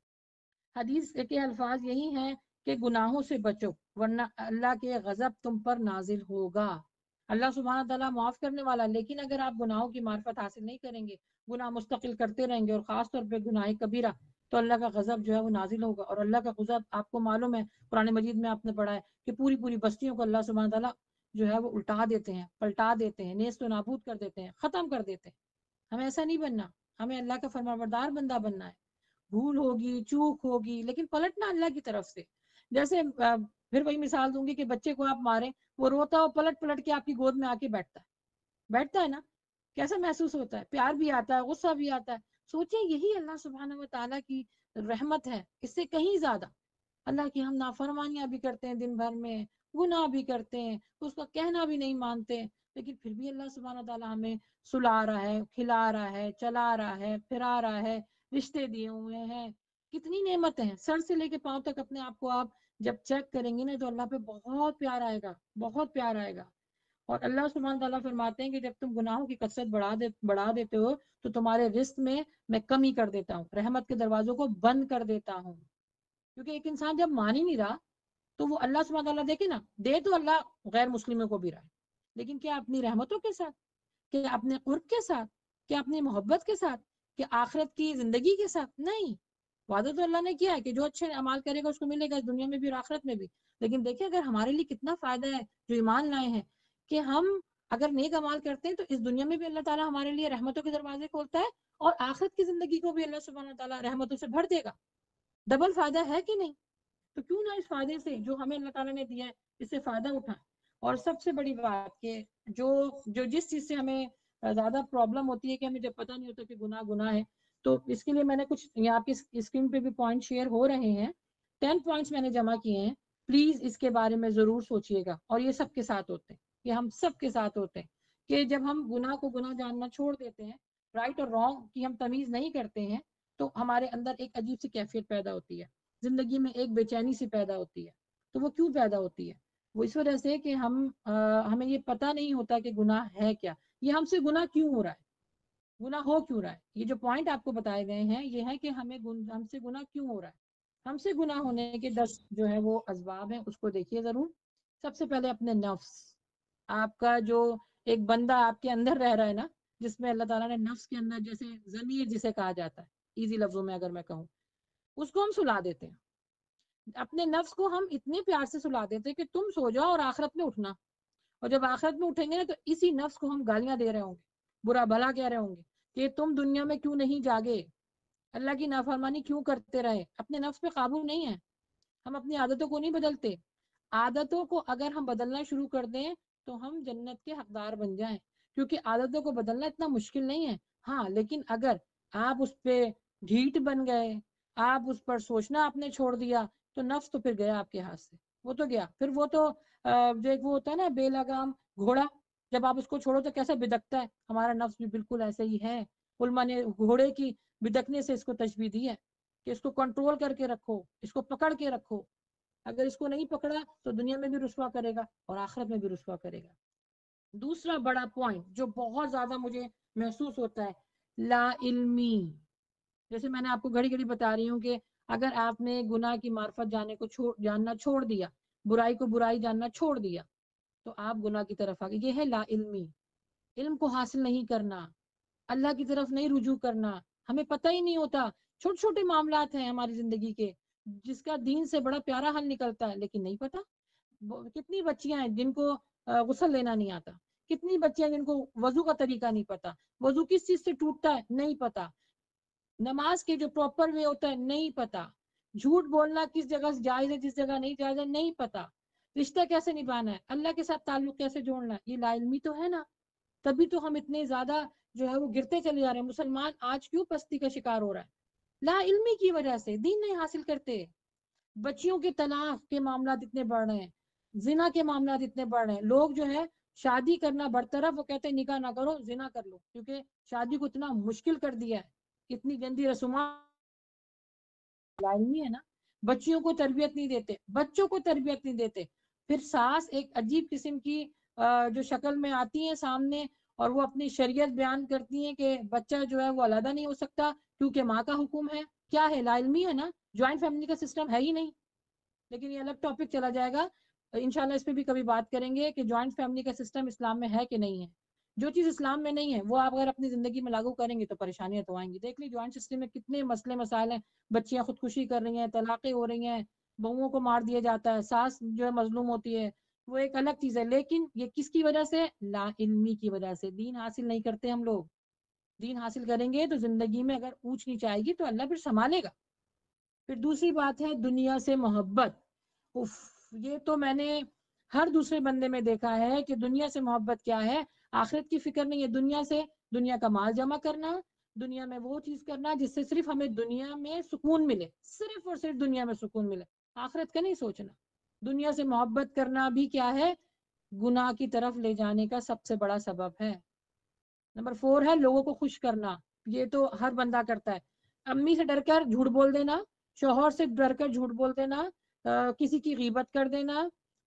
حدیث کے الفاظ یہی ہیں کہ گناہوں سے بچو ورنہ اللہ کے غضب تم پر نازل ہوگا۔ اللہ سبحانہ تعالیٰ معاف کرنے والا، لیکن اگر آپ گناہوں کی معرفت حاصل نہیں کریں گے، گناہ مستقل کرتے رہیں گے، اور خاص طور پہ گناہ کبیرہ، تو اللہ کا غضب جو ہے وہ نازل ہوگا۔ اور اللہ کا غضب آپ کو معلوم ہے، قرآن مجید میں آپ نے پڑھا ہے کہ پوری پوری بستیوں کو اللہ سبحانہ تعالیٰ جو ہے وہ الٹا دیتے ہیں، پلٹا دیتے ہیں، نیست و نابود کر دیتے ہیں، ختم کر دیتے ہیں۔ ہمیں ایسا نہیں بننا، ہمیں اللہ کا فرمانبردار بندہ بننا ہے۔ بھول ہوگی، چوک ہوگی، لیکن پلٹنا اللہ کی طرف سے۔ جیسے پھر وہی مثال دوں گی کہ بچے کو آپ ماریں، وہ روتا ہو، پلٹ پلٹ کے آپ کی گود میں آ کے بیٹھتا ہے نا، کیسا محسوس ہوتا ہے؟ پیار بھی آتا ہے، غصہ بھی آتا ہے. سوچیں یہی اللہ سبحانہ و تعالیٰ کی رحمت ہے، اس سے کہیں زیادہ. اللہ کی ہم نافرمانیاں بھی کرتے ہیں، دن بھر میں گناہ بھی کرتے ہیں، اس کا کہنا بھی نہیں مانتے، لیکن پھر بھی اللہ سبحانہ تعالیٰ ہمیں سلا رہا ہے، کھلا رہا ہے، چلا رہا ہے، پھرا رہا ہے، رشتے دیے ہوئے ہیں. کتنی نعمتیں ہیں. سر سے لے کے پاؤں تک اپنے آپ کو آپ جب چیک کریں گے نا تو اللہ پہ بہت پیار آئے گا، بہت پیار آئے گا. اور اللہ سبحانہ تعالیٰ فرماتے ہیں کہ جب تم گناہوں کی کثرت بڑھا دیتے ہو تو تمہارے رزق میں کمی کر دیتا ہوں، رحمت کے دروازوں کو بند کر دیتا ہوں. کیونکہ ایک انسان جب مان ہی نہیں رہا تو وہ اللہ سبحانہ تعالیٰ دیکھے نا، دے تو اللہ غیر مسلموں کو بھی رہا ہے، لیکن کیا اپنی رحمتوں کے ساتھ، کیا اپنے قرب کے ساتھ، کیا اپنی محبت کے ساتھ، کیا آخرت کی زندگی کے ساتھ؟ نہیں. وعدہ تو اللہ نے کیا ہے کہ جو اچھے اعمال کرے گا اس کو ملے گا اس دنیا میں بھی اور آخرت میں بھی. لیکن دیکھیں اگر ہمارے لیے کتنا فائدہ ہے جو ایمان لائے ہیں کہ ہم اگر نیک اعمال کرتے ہیں تو اس دنیا میں بھی اللہ تعالیٰ ہمارے لیے رحمتوں کے دروازے کھولتا ہے اور آخرت کی زندگی کو بھی اللہ سبحانہ تعالیٰ رحمتوں سے بھر دے گا. ڈبل فائدہ ہے کہ نہیں؟ تو کیوں نہ اس فائدے سے جو ہمیں اللہ تعالیٰ نے دیا ہے اس سے فائدہ اٹھائیں. اور سب سے بڑی بات کہ جو جس چیز سے ہمیں زیادہ پرابلم ہوتی ہے کہ ہمیں جب پتہ نہیں ہوتا کہ گناہ ہے، تو اس کے لیے میں نے کچھ یہاں کی اسکرین پہ بھی پوائنٹ شیئر ہو رہے ہیں. 10 پوائنٹس میں نے جمع کیے ہیں. پلیز اس کے بارے میں ضرور سوچئے گا. اور یہ سب کے ساتھ ہوتے ہیں، یہ ہم سب کے ساتھ ہوتے ہیں کہ جب ہم گناہ کو گناہ جاننا چھوڑ دیتے ہیں، رائٹ اور رانگ کی ہم تمیز نہیں کرتے ہیں، تو ہمارے اندر ایک عجیب سی کیفیت پیدا ہوتی ہے، زندگی میں ایک بے چینی سی پیدا ہوتی ہے. تو وہ کیوں پیدا ہوتی ہے؟ وہ اس وجہ سے کہ ہمیں یہ پتہ نہیں ہوتا کہ گناہ ہے کیا، یہ ہم سے گناہ کیوں ہو رہا ہے، گناہ ہو کیوں رہا ہے. یہ جو پوائنٹ آپ کو بتائے گئے ہیں یہ ہے کہ ہم سے گناہ کیوں ہو رہا ہے. ہم سے گناہ ہونے کے 10 جو ہے وہ اسباب ہیں، اس کو دیکھیے ضرور. سب سے پہلے اپنے نفس. آپ کا جو ایک بندہ آپ کے اندر رہ رہا ہے نا، جس میں اللہ تعالیٰ نے نفس کے اندر جیسے ضمیر جسے کہا جاتا ہے، ایزی لفظوں میں اگر میں کہوں، اس کو ہم سلا دیتے ہیں. اپنے نفس کو ہم اتنے پیار سے سلا دیتے ہیں کہ تم سو جاؤ اور آخرت میں اٹھنا. اور جب آخرت میں اٹھیں گے نا تو اسی نفس کو ہم گالیاں دے رہے ہوں گے، برا بھلا کہہ رہے ہوں گے کہ تم دنیا میں کیوں نہیں جاگے، اللہ کی نافرمانی کیوں کرتے رہے. اپنے نفس پہ قابو نہیں ہے. ہم اپنی عادتوں کو نہیں بدلتے. عادتوں کو اگر ہم بدلنا شروع کر دیں تو ہم جنت کے حقدار بن جائیں، کیونکہ عادتوں کو بدلنا اتنا مشکل نہیں ہے. ہاں لیکن اگر آپ اس پہ ڈھیٹ بن گئے، آپ اس پر سوچنا آپ نے چھوڑ دیا، تو نفس تو پھر گیا آپ کے ہاتھ سے، وہ تو گیا. پھر وہ تو جو ایک وہ ہوتا ہے نا بے لگام گھوڑا، جب آپ اس کو چھوڑو تو کیسا بدکتا ہے. ہمارا نفس بھی بالکل ایسے ہی ہے. علماء نے گھوڑے کی بدکنے سے اس کو تشبیہ دی ہے کہ اس کو کنٹرول کر کے رکھو، اس کو پکڑ کے رکھو. اگر اس کو نہیں پکڑا تو دنیا میں بھی رسوا کرے گا اور آخرت میں بھی رسوا کرے گا. دوسرا بڑا پوائنٹ جو بہت زیادہ مجھے محسوس ہوتا ہے، لا علمی. جیسے میں نے آپ کو گھڑی گھڑی بتا رہی ہوں کہ اگر آپ نے گناہ کی معرفت جاننا چھوڑ دیا، برائی کو برائی جاننا چھوڑ دیا، تو آپ گناہ کی طرف آگے. یہ ہے لا علمی. علم کو حاصل نہیں کرنا، اللہ کی طرف نہیں رجوع کرنا. ہمیں پتہ ہی نہیں ہوتا. چھوٹے چھوٹے معاملات ہیں ہماری زندگی کے جس کا دین سے بڑا پیارا حل نکلتا ہے، لیکن نہیں پتا. کتنی بچیاں ہیں جن کو غسل لینا نہیں آتا، کتنی بچیاں جن کو وضو کا طریقہ نہیں پتا، وضو کس چیز سے ٹوٹتا ہے نہیں پتا، نماز کے جو پراپر وے ہوتا ہے نہیں پتا، جھوٹ بولنا کس جگہ سے جائز ہے جس جگہ نہیں جائز ہے نہیں پتا، رشتہ کیسے نبھانا ہے، اللہ کے ساتھ تعلق کیسے جوڑنا ہے. یہ لا علمی تو ہے نا. تبھی تو ہم اتنے زیادہ جو ہے وہ گرتے چلے جا رہے ہیں. مسلمان آج کیوں پستی کا شکار ہو رہا ہے؟ لا علمی کی وجہ سے. دین نہیں حاصل کرتے. بچیوں کے طلاق کے معاملات اتنے بڑھ رہے ہیں، زنا کے معاملات اتنے بڑھ رہے ہیں. لوگ جو ہے شادی کرنا برطرف، وہ کہتے ہیں نکاح نہ کرو زنا کر لو، کیونکہ شادی کو اتنا مشکل کر دیا ہے، اتنی گندی رسومات. لا علمی ہے نا. بچیوں کو تربیت نہیں دیتے، بچوں کو تربیت نہیں دیتے. پھر ساس ایک عجیب قسم کی جو شکل میں آتی ہیں سامنے اور وہ اپنی شریعت بیان کرتی ہیں کہ بچہ جو ہے وہ علیحدہ نہیں ہو سکتا کیونکہ ماں کا حکم ہے. کیا ہے؟ لا علمی ہے نا. جوائنٹ فیملی کا سسٹم ہے ہی نہیں. لیکن یہ الگ ٹاپک چلا جائے گا، انشاءاللہ اس پہ بھی کبھی بات کریں گے کہ جوائنٹ فیملی کا سسٹم اسلام میں ہے کہ نہیں ہے. جو چیز اسلام میں نہیں ہے وہ آپ اگر اپنی زندگی میں لاگو کریں گے تو پریشانیاں تو آئیں گی. دیکھ لی جوائنٹ سسٹم میں کتنے مسئلے مسائل ہیں. بچیاں خودکشی کر رہی ہیں، طلاقیں ہو رہی ہیں، بہوؤں کو مار دیا جاتا ہے، ساس جو ہے مظلوم ہوتی ہے، وہ ایک الگ چیز ہے. لیکن یہ کس کی وجہ سے؟ لا علمی کی وجہ سے. دین حاصل نہیں کرتے ہم لوگ. دین حاصل کریں گے تو زندگی میں اگر اونچ نیچ آئے گی تو اللہ پھر سنبھالے گا. پھر دوسری بات ہے دنیا سے محبت. یہ تو میں نے ہر دوسرے بندے میں دیکھا ہے کہ دنیا سے محبت کیا ہے. آخرت کی فکر نہیں ہے، دنیا سے دنیا کا مال جمع کرنا، دنیا میں وہ چیز کرنا جس سے صرف ہمیں دنیا میں سکون ملے، صرف اور صرف دنیا میں سکون ملے، آخرت کا نہیں سوچنا۔ دنیا سے محبت کرنا بھی کیا ہے؟ گناہ کی طرف لے جانے کا سب سے بڑا سبب ہے۔ نمبر 4 ہے لوگوں کو خوش کرنا، یہ تو ہر بندہ کرتا ہے۔ امی سے ڈر کر جھوٹ بول دینا، شوہر سے ڈر کر جھوٹ بول دینا، کسی کی غیبت کر دینا،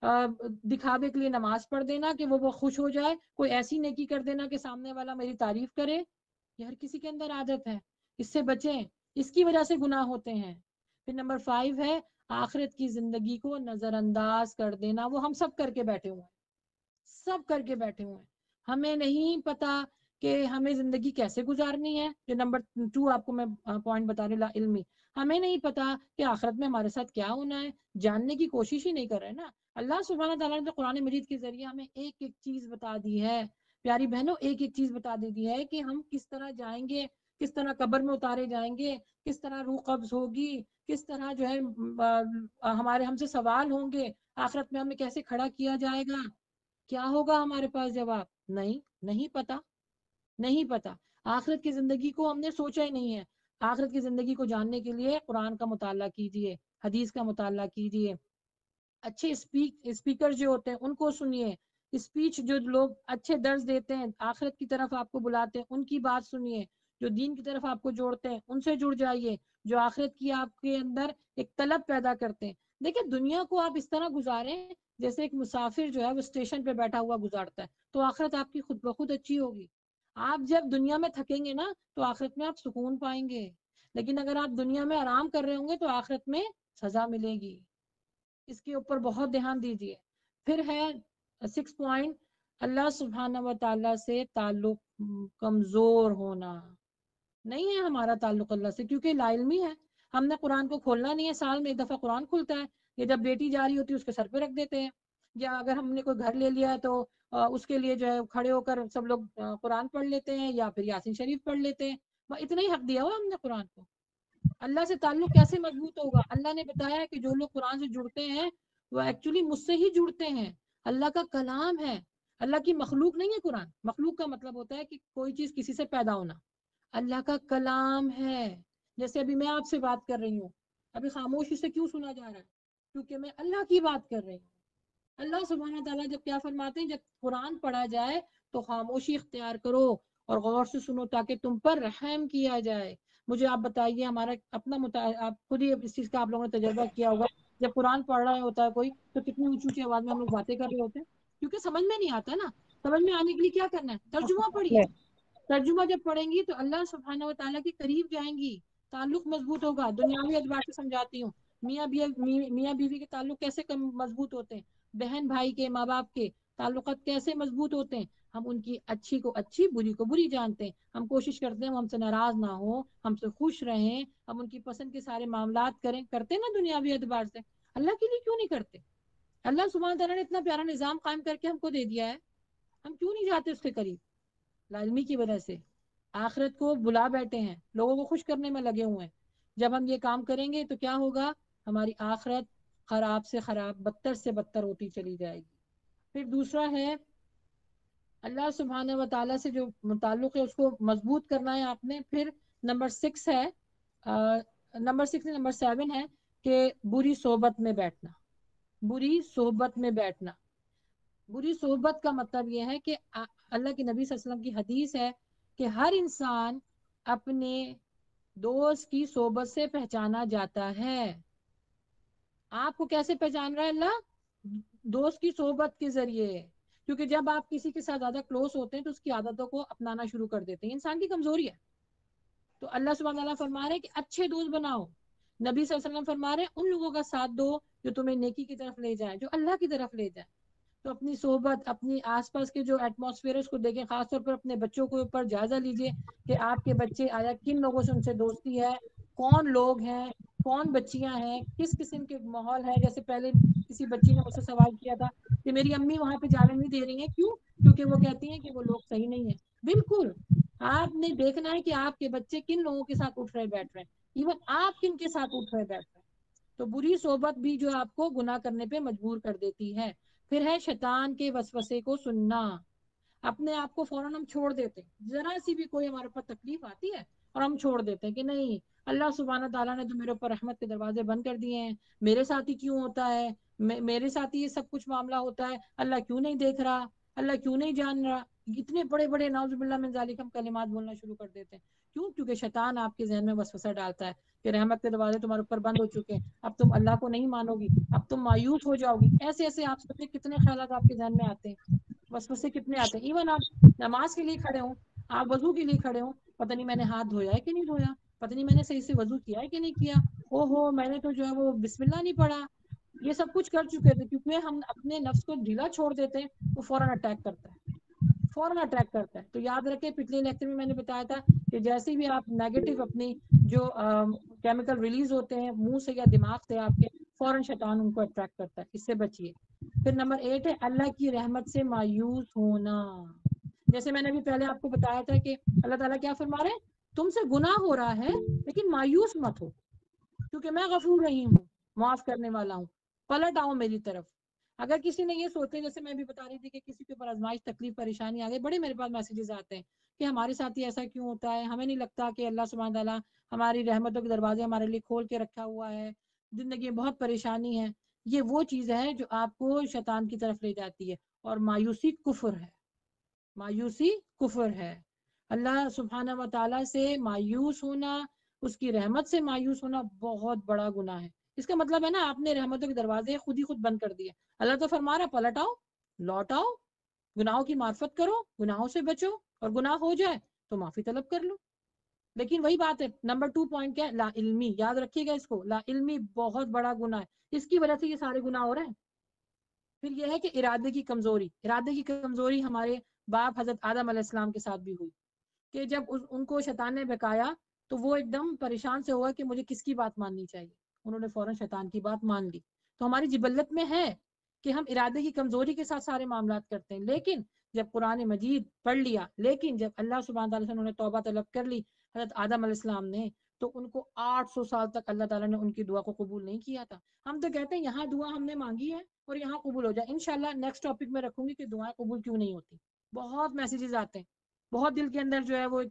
دکھاوے کے لیے نماز پڑھ دینا کہ وہ خوش ہو جائے، کوئی ایسی نیکی کر دینا کہ سامنے والا میری تعریف کرے، یہ ہر کسی کے اندر عادت ہے، اس سے بچیں، اس کی وجہ سے گناہ ہوتے ہیں۔ پھر نمبر 5 ہے آخرت کی زندگی کو نظر انداز کر دینا، وہ ہم سب کر کے بیٹھے ہوئے ہیں، سب کر کے بیٹھے ہوئے ہیں، ہمیں نہیں پتا کہ ہمیں زندگی کیسے گزارنی ہے۔ جو نمبر 2 آپ کو میں پوائنٹ بتا رہی لا علمی، ہمیں نہیں پتا کہ آخرت میں ہمارے ساتھ کیا ہونا ہے، جاننے کی کوشش ہی نہیں کر رہے نا۔ اللہ سبحانہ تعالیٰ نے قرآن مجید کے ذریعے ہمیں ایک ایک چیز بتا دی ہے، پیاری بہنوں، ایک ایک چیز بتا دی ہے کہ ہم کس طرح جائیں گے، کس طرح قبر میں اتارے جائیں گے، کس طرح روح قبض ہوگی، کس طرح جو ہے ہمارے ہم سے سوال ہوں گے، آخرت میں ہمیں کیسے کھڑا کیا جائے گا، کیا ہوگا ہمارے پاس جواب؟ نہیں پتا، نہیں پتا۔ آخرت کی زندگی کو ہم نے سوچا ہی نہیں ہے۔ آخرت کی زندگی کو جاننے کے لیے قرآن کا مطالعہ کیجئے، حدیث کا مطالعہ کیجئے، اچھے اسپیکر جو ہوتے ہیں ان کو سنیے، اسپیچ جو لوگ اچھے درس دیتے ہیں، آخرت کی طرف آپ کو بلاتے ہیں، ان کی بات سنیے، جو دین کی طرف آپ کو جوڑتے ہیں ان سے جڑ جائیے، جو آخرت کی آپ کے اندر ایک طلب پیدا کرتے ہیں۔ دیکھیں دنیا کو آپ اس طرح گزاریں جیسے ایک مسافر جو ہے وہ اسٹیشن پہ بیٹھا ہوا گزارتا ہے، تو آخرت آپ کی خود بخود اچھی ہوگی۔ آپ جب دنیا میں تھکیں گے نا تو آخرت میں آپ سکون پائیں گے، لیکن اگر آپ دنیا میں آرام کر رہے ہوں گے تو آخرت میں سزا ملے گی، اس کے اوپر بہت دھیان دیجیے۔ پھر ہے 6 پوائنٹ، اللہ سبحانہ و تعالیٰ سے تعلق کمزور ہونا، نہیں ہے ہمارا تعلق اللہ سے، کیونکہ لا علمی ہے، ہم نے قرآن کو کھولنا نہیں ہے، سال میں ایک دفعہ قرآن کھلتا ہے، یہ جب بیٹی جا رہی ہوتی ہے اس کے سر پہ رکھ دیتے ہیں، یا اگر ہم نے کوئی گھر لے لیا ہے تو اس کے لیے جو ہے کھڑے ہو کر سب لوگ قرآن پڑھ لیتے ہیں یا پھر یاسین شریف پڑھ لیتے ہیں، اتنا ہی حق دیا ہوا ہم نے قرآن کو۔ اللہ سے تعلق کیسے مضبوط ہوگا؟ اللہ نے بتایا کہ جو لوگ قرآن سے جڑتے ہیں وہ ایکچولی مجھ سے ہی جڑتے ہیں، اللہ کا کلام ہے، اللہ کی مخلوق نہیں ہے قرآن۔ مخلوق کا مطلب ہوتا ہے کہ کوئی چیز کسی سے پیدا ہونا، اللہ کا کلام ہے۔ جیسے ابھی میں آپ سے بات کر رہی ہوں، ابھی خاموشی سے کیوں سنا جا رہا ہے؟ کیونکہ میں اللہ کی بات کر رہی ہوں۔ اللہ سبحانہ تعالیٰ جب کیا فرماتے ہیں، جب قرآن پڑھا جائے تو خاموشی اختیار کرو اور غور سے سنو تاکہ تم پر رحم کیا جائے۔ مجھے آپ بتائیے، ہمارا اپنا آپ خود ہی اس چیز کا آپ لوگوں نے تجربہ کیا ہوگا، جب قرآن پڑھ رہا ہوتا ہے کوئی تو کتنی اونچی اونچی آواز میں ہم لوگ باتیں کر رہے ہوتے ہیں، کیونکہ سمجھ میں نہیں آتا نا۔ سمجھ میں آنے کے لیے کیا کرنا ہے؟ ترجمہ پڑھیے، ترجمہ جب پڑھیں گی تو اللہ سبحانہ و تعالیٰ کے قریب جائیں گی، تعلق مضبوط ہوگا۔ دنیاوی اعتبار سے سمجھاتی ہوں، میاں بیوی کے تعلق کیسے مضبوط ہوتے ہیں، بہن بھائی کے، ماں باپ کے تعلقات کیسے مضبوط ہوتے ہیں؟ ہم ان کی اچھی کو اچھی، بری کو بری جانتے ہیں، ہم کوشش کرتے ہیں وہ ہم سے ناراض نہ ہو، ہم سے خوش رہیں، ہم ان کی پسند کے سارے معاملات کرتے نا دنیاوی اعتبار سے۔ اللہ کے لیے کیوں نہیں کرتے؟ اللہ سبحانہ تعالیٰ نے اتنا پیارا نظام قائم کر کے ہم کو دے دیا ہے، ہم کیوں نہیں جاتے اس کے قریب؟ لازمی کی وجہ سے آخرت کو بلا بیٹھے ہیں، لوگوں کو خوش کرنے میں لگے ہوئے ہیں۔ جب ہم یہ کام کریں گے تو کیا ہوگا؟ ہماری آخرت خراب سے خراب، بدتر سے بدتر ہوتی چلی جائے گی۔ پھر دوسرا ہے اللہ سبحانہ و تعالیٰ سے جو تعلق ہے اس کو مضبوط کرنا ہے آپ نے۔ پھر نمبر 6 ہے، نمبر 7 ہے کہ بری صحبت میں بیٹھنا، بری صحبت میں بیٹھنا۔ بری صحبت کا مطلب یہ ہے کہ اللہ کے نبی صلی اللہ علیہ وسلم کی حدیث ہے کہ ہر انسان اپنے دوست کی صحبت سے پہچانا جاتا ہے۔ آپ کو کیسے پہچان رہا ہے اللہ؟ دوست کی صحبت کے ذریعے، کیونکہ جب آپ کسی کے ساتھ زیادہ کلوز ہوتے ہیں تو اس کی عادتوں کو اپنانا شروع کر دیتے ہیں، انسان کی کمزوری ہے۔ تو اللہ سبحانہ تعالیٰ فرما رہے ہیں کہ اچھے دوست بناؤ، نبی صلی اللہ علیہ وسلم فرما رہے ہیں ان لوگوں کا ساتھ دو جو تمہیں نیکی کی طرف لے جائیں، جو اللہ کی طرف لے جائیں۔ تو اپنی صحبت، اپنی آس پاس کے جو ایٹماسفیئر ہے اس کو دیکھیں، خاص طور پر اپنے بچوں کے اوپر جائزہ لیجئے کہ آپ کے بچے آیا کن لوگوں سے ان سے دوستی ہے، کون لوگ ہیں، کون بچیاں ہیں، کس قسم کے ماحول ہے۔ جیسے پہلے کسی بچی نے مجھ سے سوال کیا تھا کہ میری امی وہاں پہ جانے نہیں دے رہی ہیں، کیوں؟ کیونکہ وہ کہتی ہیں کہ وہ لوگ صحیح نہیں ہیں۔ بالکل، آپ نے دیکھنا ہے کہ آپ کے بچے کن لوگوں کے ساتھ اٹھ رہے بیٹھ رہے ہیں، ایون آپ کن کے ساتھ اٹھ رہے بیٹھ رہے ہیں۔ تو بری صحبت بھی جو آپ کو گناہ کرنے پہ مجبور کر دیتی ہے۔ پھر ہے شیطان کے وسوسے کو سننا۔ اپنے آپ کو فوراً ہم چھوڑ دیتے ہیں، ذرا سی بھی کوئی ہمارے اوپر تکلیف آتی ہے اور ہم چھوڑ دیتے ہیں کہ نہیں، اللہ سبحانہ تعالیٰ نے تو میرے اوپر رحمت کے دروازے بند کر دیے ہیں، میرے ساتھ ہی کیوں ہوتا ہے، میرے ساتھ ہی یہ سب کچھ معاملہ ہوتا ہے، اللہ کیوں نہیں دیکھ رہا، اللہ کیوں نہیں جان رہا. اتنے بڑے بڑے نعوذ باللہ من ذالک ہم کلمات بولنا شروع کر دیتے ہیں. کیوں؟ کیونکہ شیطان آپ کے ذہن میں وسوسہ ڈالتا ہے کہ رحمت کے دروازے تمہارے اوپر بند ہو چکے ہیں، اب تم اللہ کو نہیں مانو گی، اب تم مایوس ہو جاؤ گی. ایسے ایسے آپ سوچیں کتنے خیالات آپ کے ذہن میں آتے ہیں، وسوسے کتنے آتے ہیں. ایون آپ نماز کے لیے کھڑے ہوں، آپ وضو کے لیے کھڑے ہوں، پتہ نہیں میں نے ہاتھ دھویا ہے کہ نہیں دھویا، پتہ نہیں میں نے صحیح سے وضو کیا ہے کہ نہیں کیا، او ہو میں نے تو جو ہے وہ بسم اللہ نہیں پڑھا. یہ سب کچھ کر چکے تھے کیونکہ ہم اپنے نفس کو ڈھیلا چھوڑ دیتے ہیں، وہ فوراً اٹیک کرتا ہے، فوراً اٹریکٹ کرتا ہے. تو یاد رکھیں پچھلے لیکچر میں نے بتایا تھا کہ جیسے بھی آپ نیگیٹو اپنی جو کیمیکل ریلیز ہوتے ہیں منہ سے یا دماغ سے آپ کے، فوراً شیطان ان کو اٹریکٹ کرتا ہے. اس سے بچیے. پھر نمبر 8 ہے اللہ کی رحمت سے مایوس ہونا. جیسے میں نے ابھی پہلے آپ کو بتایا تھا کہ اللہ تعالیٰ کیا فرما رہے ہیں، تم سے گناہ ہو رہا ہے لیکن مایوس مت ہو، کیونکہ میں غفور رحیم ہوں، معاف کرنے والا ہوں، پلٹ آؤ میری طرف. اگر کسی نے یہ سوچے، جیسے میں بھی بتا رہی تھی کہ کسی کے اوپر آزمائش تکلیف پریشانی آ گئی، بڑے میرے پاس میسیجز آتے ہیں کہ ہمارے ساتھ ہی ایسا کیوں ہوتا ہے، ہمیں نہیں لگتا کہ اللہ سبحانہ تعالیٰ ہماری رحمتوں کے دروازے ہمارے لیے کھول کے رکھا ہوا ہے، زندگی میں بہت پریشانی ہے. یہ وہ چیز ہے جو آپ کو شیطان کی طرف لے جاتی ہے، اور مایوسی کفر ہے، مایوسی کفر ہے. اللہ سبحانہ و تعالیٰ سے مایوس ہونا، اس کی رحمت سے مایوس ہونا بہت بڑا گناہ ہے. اس کا مطلب ہے نا آپ نے رحمتوں کے دروازے خود ہی خود بند کر دیے. اللہ تو فرما رہا پلٹ آؤ، لوٹ آؤ، گناہوں کی معرفت کرو، گناہوں سے بچو، اور گناہ ہو جائے تو معافی طلب کر لو. لیکن وہی بات ہے، نمبر 2 پوائنٹ کیا ہے، لا علمی. یاد رکھیے گا اس کو، لا علمی بہت بڑا گناہ ہے، اس کی وجہ سے یہ سارے گناہ ہو رہے ہیں. پھر یہ ہے کہ ارادے کی کمزوری. ارادے کی کمزوری ہمارے باپ حضرت آدم علیہ السلام کے ساتھ بھی ہوئی کہ جب ان کو شیطان نے بہکایا تو وہ ایک دم پریشان سے ہوا کہ مجھے کس کی بات ماننی چاہیے. انہوں نے فوراً شیطان کی بات مان لی. تو ہماری جبلت میں ہے کہ ہم ارادے کی کمزوری کے ساتھ سارے معاملات کرتے ہیں. لیکن جب قرآن مجید پڑھ لیا، لیکن جب اللہ سبحانہ تعالیٰ سے انہوں نے توبہ طلب کر لی حضرت آدم علیہ السلام نے، تو ان کو 800 سال تک اللہ تعالیٰ نے ان کی دعا کو قبول نہیں کیا تھا. ہم تو کہتے ہیں یہاں دعا ہم نے مانگی ہے اور یہاں قبول ہو جائے. انشاءاللہ نیکسٹ ٹاپک میں رکھوں گی کہ دعائیں قبول کیوں نہیں ہوتی. بہت میسیجز آتے ہیں، بہت دل کے اندر جو ہے وہ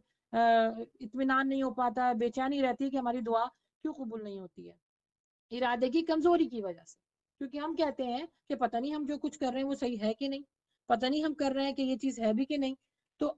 اطمینان نہیں ہو پاتا ہے، بے چینی رہتی ہے کہ ہماری دعا کیوں قبول نہیں ہوتی ہے. ارادے کی کمزوری کی وجہ سے، کیونکہ ہم کہتے ہیں کہ پتہ نہیں ہم جو کچھ کر رہے ہیں وہ صحیح ہے کہ نہیں، پتہ نہیں ہم کر رہے ہیں کہ یہ چیز ہے بھی کہ نہیں. تو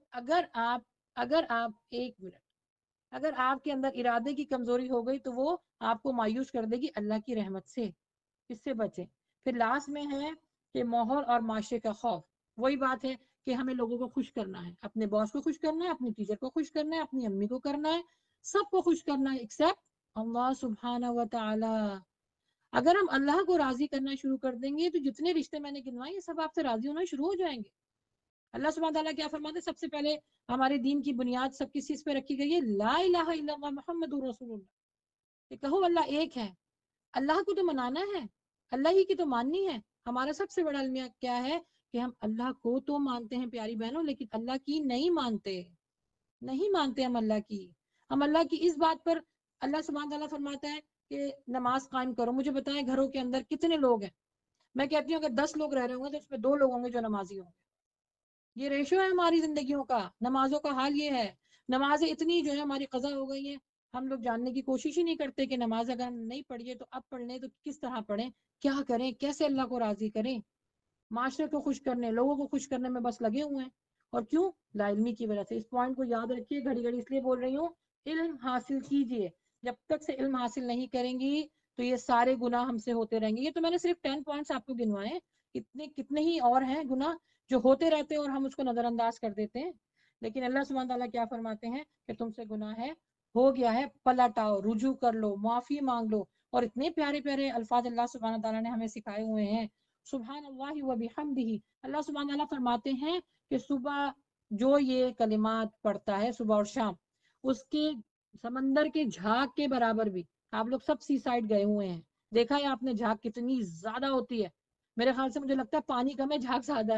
اگر آپ ایک منٹ، اگر آپ کے اندر ارادے کی کمزوری ہو گئی تو وہ آپ کو مایوس کر دے گی اللہ کی رحمت سے. اس سے بچیں. پھر لاسٹ میں ہے کہ ماحول اور معاشرے کا خوف. وہی بات ہے کہ ہمیں لوگوں کو خوش کرنا ہے، اپنے باس کو خوش کرنا ہے، اپنی ٹیچر کو خوش کرنا ہے، اپنی امی کو کرنا ہے، سب کو خوش کرنا ہے ایکسپٹ اللہ سبحانہ و تعالی. اگر ہم اللہ کو راضی کرنا شروع کر دیں گے تو جتنے رشتے میں نے گنوائے یہ سب آپ سے راضی ہونا شروع ہو جائیں گے. اللہ سبحانہ تعالیٰ کیا فرماتے ہیں، سب سے پہلے ہمارے دین کی بنیاد سب کس چیز پہ رکھی گئی ہے، لا الہ الا اللہ محمد رسول اللہ. کہ کہو اللہ ایک ہے، اللہ کو تو منانا ہے، اللہ ہی کی تو ماننی ہے. ہمارا سب سے بڑا المیہ کیا ہے کہ ہم اللہ کو تو مانتے ہیں پیاری بہنوں، لیکن اللہ کی نہیں مانتے، نہیں مانتے ہم اللہ کی. ہم اللہ کی اس بات پر، اللہ سبحانہ تعالیٰ فرماتا ہے کہ نماز قائم کرو. مجھے بتائیں گھروں کے اندر کتنے لوگ ہیں؟ میں کہتی ہوں اگر 10 لوگ رہ رہے ہوں گے تو اس میں 2 لوگ ہوں گے جو نمازی ہوں گے. یہ ریشو ہے ہماری زندگیوں کا. نمازوں کا حال یہ ہے، نمازیں اتنی جو ہے ہماری قضا ہو گئی ہیں، ہم لوگ جاننے کی کوشش ہی نہیں کرتے کہ نماز اگر ہم نہیں پڑھیے تو اب پڑھ لیں تو کس طرح پڑھیں، کیا کریں، کیسے اللہ کو راضی کریں. معاشرے کو خوش کرنے، لوگوں کو خوش کرنے میں بس لگے ہوئے ہیں. اور کیوں؟ لا علمی کی وجہ سے. اس پوائنٹ کو یاد رکھیے، گھڑی گھڑی اس لیے بول رہی ہوں، علم حاصل کیجئے. جب تک سے علم حاصل نہیں کریں گی تو یہ سارے گناہ ہم سے ہوتے رہیں گے. یہ تو میں نے صرف 10 پوائنٹس آپ کو گنوائے ہیں، کتنے ہی اور ہیں گناہ جو ہوتے رہتے ہیں اور ہم اس کو نظر انداز کر دیتے ہیں. لیکن اللہ سبحانہ تعالیٰ کیا فرماتے ہیں کہ تم سے گناہ ہے، ہو گیا ہے، پلٹ آؤ، رجوع کر لو، معافی مانگ لو. اور اتنے پیارے پیارے الفاظ اللہ سبحانہ تعالیٰ نے ہمیں سکھائے ہوئے ہیں. سبحان اللہ و بحمدہ. اللہ سبحانہ تعالیٰ فرماتے ہیں کہ صبح جو یہ کلمات پڑھتا ہے صبح اور شام، اس کے سمندر کے جھاگ کے برابر بھی. آپ لوگ سب سی سائڈ گئے ہوئے ہیں، دیکھا ہے آپ نے جھاگ کتنی زیادہ ہوتی ہے. میرے خیال سے مجھے لگتا ہے پانی کم ہے، جھاگ زیادہ ہے.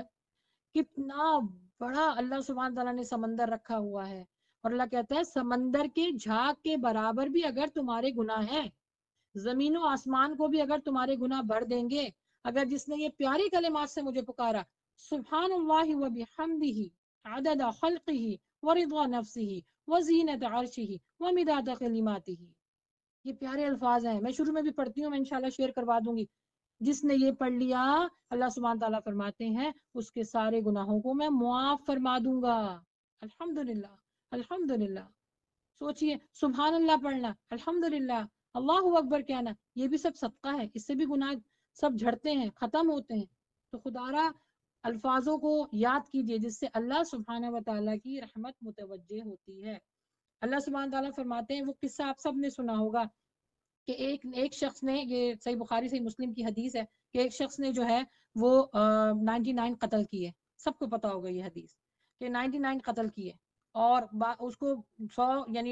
کتنا بڑا اللہ سبحانہ تعالیٰ نے سمندر رکھا ہوا ہے. اور اللہ کہتا ہے سمندر کے جھاگ کے برابر بھی اگر تمہارے گناہ ہیں، زمین و آسمان کو بھی اگر تمہارے گناہ بڑھ دیں گے، اگر جس نے یہ پیاری کلمات سے مجھے پکارا، سبحان اللہ و بحمدہ، عدد خلقه ورضا نفسه وزینت عرشه ومداد کلماته. یہ پیارے الفاظ ہیں، میں شروع میں بھی پڑھتی ہوں، میں انشاءاللہ شیئر کروا دوں گی. جس نے یہ پڑھ لیا، اللہ سبحانہ تعالیٰ فرماتے ہیں اس کے سارے گناہوں کو میں معاف فرما دوں گا. الحمدللہ، الحمدللہ. سوچئے، سبحان اللہ پڑھنا، الحمدللہ، اللہ اکبر کہنا، یہ بھی سب صدقہ ہے، اس سے بھی گناہ سب جھڑتے ہیں، ختم ہوتے ہیں. تو خدا را الفاظوں کو یاد کیجئے جس سے اللہ سبحانہ و تعالیٰ کی رحمت متوجہ ہوتی ہے. اللہ سبحانہ تعالیٰ فرماتے ہیں، وہ قصہ آپ سب نے سنا ہوگا کہ ایک شخص نے، یہ صحیح بخاری صحیح مسلم کی حدیث ہے، کہ ایک شخص نے جو ہے وہ 99 قتل کیے. سب کو پتا ہوگا یہ حدیث کہ 99 قتل کیے، اور اس کو 100 یعنی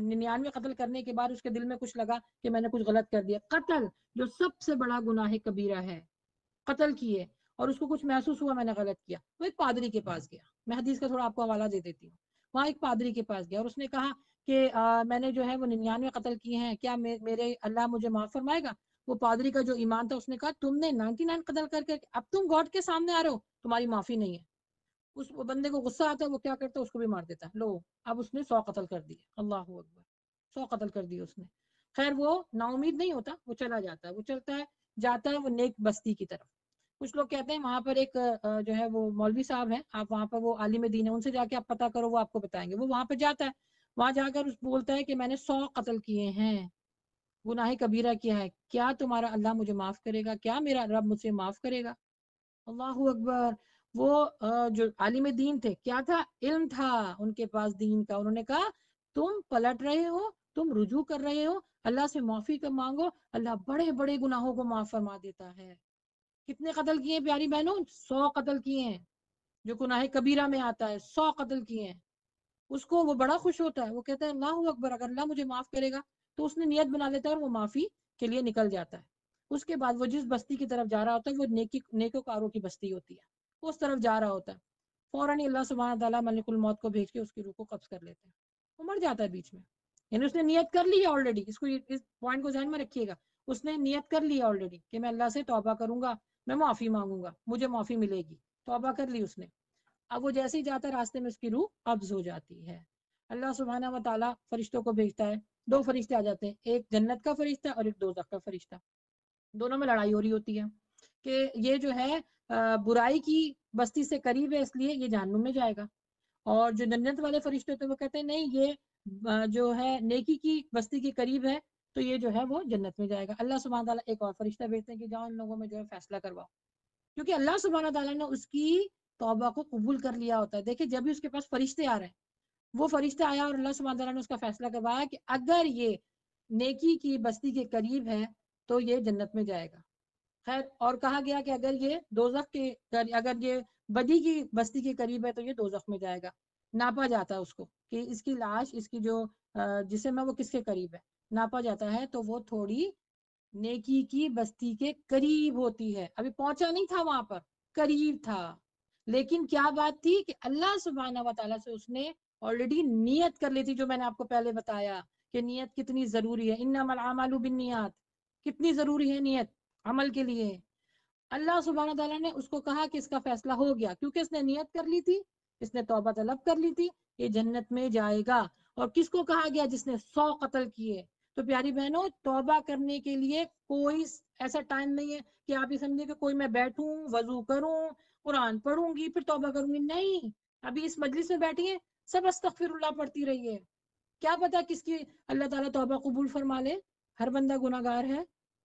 99 قتل کرنے کے بعد اس کے دل میں کچھ لگا کہ میں نے کچھ غلط کر دیا. قتل جو سب سے بڑا گناہ کبیرہ ہے، قتل کیے، اور اس کو کچھ محسوس ہوا میں نے غلط کیا. وہ ایک پادری کے پاس گیا. میں حدیث کا تھوڑا آپ کو حوالہ دے دیتی ہوں. وہاں ایک پادری کے پاس گیا اور اس نے کہا کہ میں نے جو ہے وہ 99 قتل کیے ہیں، کیا میرے اللہ مجھے معاف فرمائے گا؟ وہ پادری کا جو ایمان تھا، اس نے کہا تم نے 99 قتل کر کے اب تم گاڈ کے سامنے آ رہے ہو، تمہاری معافی نہیں ہے. اس بندے کو غصہ آتا ہے، وہ کیا کرتا ہے، اس کو بھی مار دیتا ہے. لو، اب اس نے 100 قتل کر دیے. اللہ اکبر، 100 قتل کر دیے اس نے. خیر وہ نا امید نہیں ہوتا، وہ چلا جاتا ہے، وہ چلتا ہے، جاتا ہے وہ نیک بستی کی طرف. کچھ لوگ کہتے ہیں وہاں پر ایک جو ہے وہ مولوی صاحب ہیں، آپ وہاں پر وہ عالم دین ہے، ان سے جا کے آپ پتہ کرو، وہ آپ کو بتائیں گے. وہ وہاں پہ جاتا ہے، وہاں جا کر بولتا ہے کہ میں نے 100 قتل کیے ہیں، گناہ کبیرہ کیا ہے، کیا تمہارا اللہ مجھے معاف کرے گا؟ کیا میرا رب مجھ سے معاف کرے گا؟ اللہ اکبر. وہ جو عالم دین تھے، کیا تھا؟ علم تھا ان کے پاس دین کا. انہوں نے کہا تم پلٹ رہے ہو، تم رجوع کر رہے ہو، اللہ سے معافی کا مانگو، اللہ بڑے بڑے گناہوں کو معاف فرما دیتا ہے. کتنے قتل کیے ہیں پیاری بہنوں؟ 100 قتل کیے ہیں، جو گناہ کبیرہ میں آتا ہے. 100 قتل کیے ہیں. اس کو وہ بڑا خوش ہوتا ہے، وہ کہتا ہے اللہ اکبر، اگر اللہ مجھے معاف کرے گا. تو اس نے نیت بنا لیتا ہے اور وہ معافی کے لیے نکل جاتا ہے. اس کے بعد وہ جس بستی کی طرف جا رہا ہوتا ہے، وہ نیکوکاروں کی بستی ہوتی ہے، اس طرف جا رہا ہوتا ہے. فوراً اللہ سبحانہ تعالیٰ ملک الموت کو بھیج کے اس کی روح کو قبض کر لیتے ہیں. وہ مر جاتا ہے بیچ میں. یعنی اس نے نیت کر لی ہے آلریڈی. اس پوائنٹ کو ذہن میں رکھیے گا، اس نے نیت کر لی ہے آلریڈی کہ میں اللہ سے توبہ کروں گا، میں معافی مانگوں گا، مجھے معافی ملے گی. توبہ کر لی اس نے. اب وہ جیسے ہی جاتا ہے، راستے میں اس کی روح قبض ہو جاتی ہے. اللہ سبحانہ و تعالیٰ فرشتوں کو بھیجتا ہے. 2 فرشتے آ جاتے ہیں، ایک جنت کا فرشتہ اور ایک دوزخ کا فرشتہ. دونوں میں لڑائی ہو رہی ہوتی ہے کہ یہ جو ہے برائی کی بستی سے قریب ہے، اس لیے یہ جہنم میں جائے گا. اور جو جنت والے فرشتے ہوتے ہیں وہ کہتے ہیں نہیں، یہ جو ہے نیکی کی بستی کے قریب ہے، تو یہ جو ہے وہ جنت میں جائے گا. اللہ سبحانہ تعالیٰ ایک اور فرشتہ بھیجتے ہیں کہ جاؤ ان لوگوں میں جو ہے فیصلہ کرواؤ، کیونکہ اللہ سبحانہ تعالیٰ نے اس کی توبہ کو قبول کر لیا ہوتا ہے. دیکھیں جب بھی اس کے پاس فرشتے آ رہے ہیں، وہ فرشتہ آیا اور اللہ سبحانہ تعالیٰ نے اس کا فیصلہ کروایا کہ اگر یہ نیکی کی بستی کے قریب ہے تو یہ جنت میں جائے گا. خیر، اور کہا گیا کہ اگر یہ دوزخ کے اگر یہ بدی کی بستی کے قریب ہے تو یہ دوزخ میں جائے گا. ناپا جاتا ہے اس کو کہ اس کی لاش، اس کی جو جسم ہے وہ کس کے قریب ہے. ناپا جاتا ہے تو وہ تھوڑی نیکی کی بستی کے قریب ہوتی ہے. ابھی پہنچا نہیں تھا وہاں پر، قریب تھا. لیکن کیا بات تھی کہ اللہ سبحانہ و تعالیٰ سے اس نے آلریڈی نیت کر لی تھی، جو میں نے آپ کو پہلے بتایا کہ نیت کتنی ضروری ہے. انما الاعمال بالنیات، کتنی ضروری ہے نیت عمل کے لیے. اللہ سبحانہ تعالیٰ نے اس کو کہا کہ اس کا فیصلہ ہو گیا، کیونکہ اس نے نیت کر لی تھی، اس نے توبہ طلب کر لی تھی، یہ جنت میں جائے گا. اور کس کو کہا گیا؟ جس نے 100 قتل کیے. تو پیاری بہنوں، توبہ کرنے کے لیے کوئی ایسا ٹائم نہیں ہے کہ آپ یہ سمجھیں کہ کوئی میں بیٹھوں، وضو کروں، قرآن پڑھوں گی پھر توبہ کروں گی. نہیں، ابھی اس مجلس میں بیٹھی ہیں، سب استغفر اللہ پڑھتی رہیے. کیا پتا کس کی اللہ تعالیٰ توبہ قبول فرما لے. ہر بندہ گناہ گار ہے.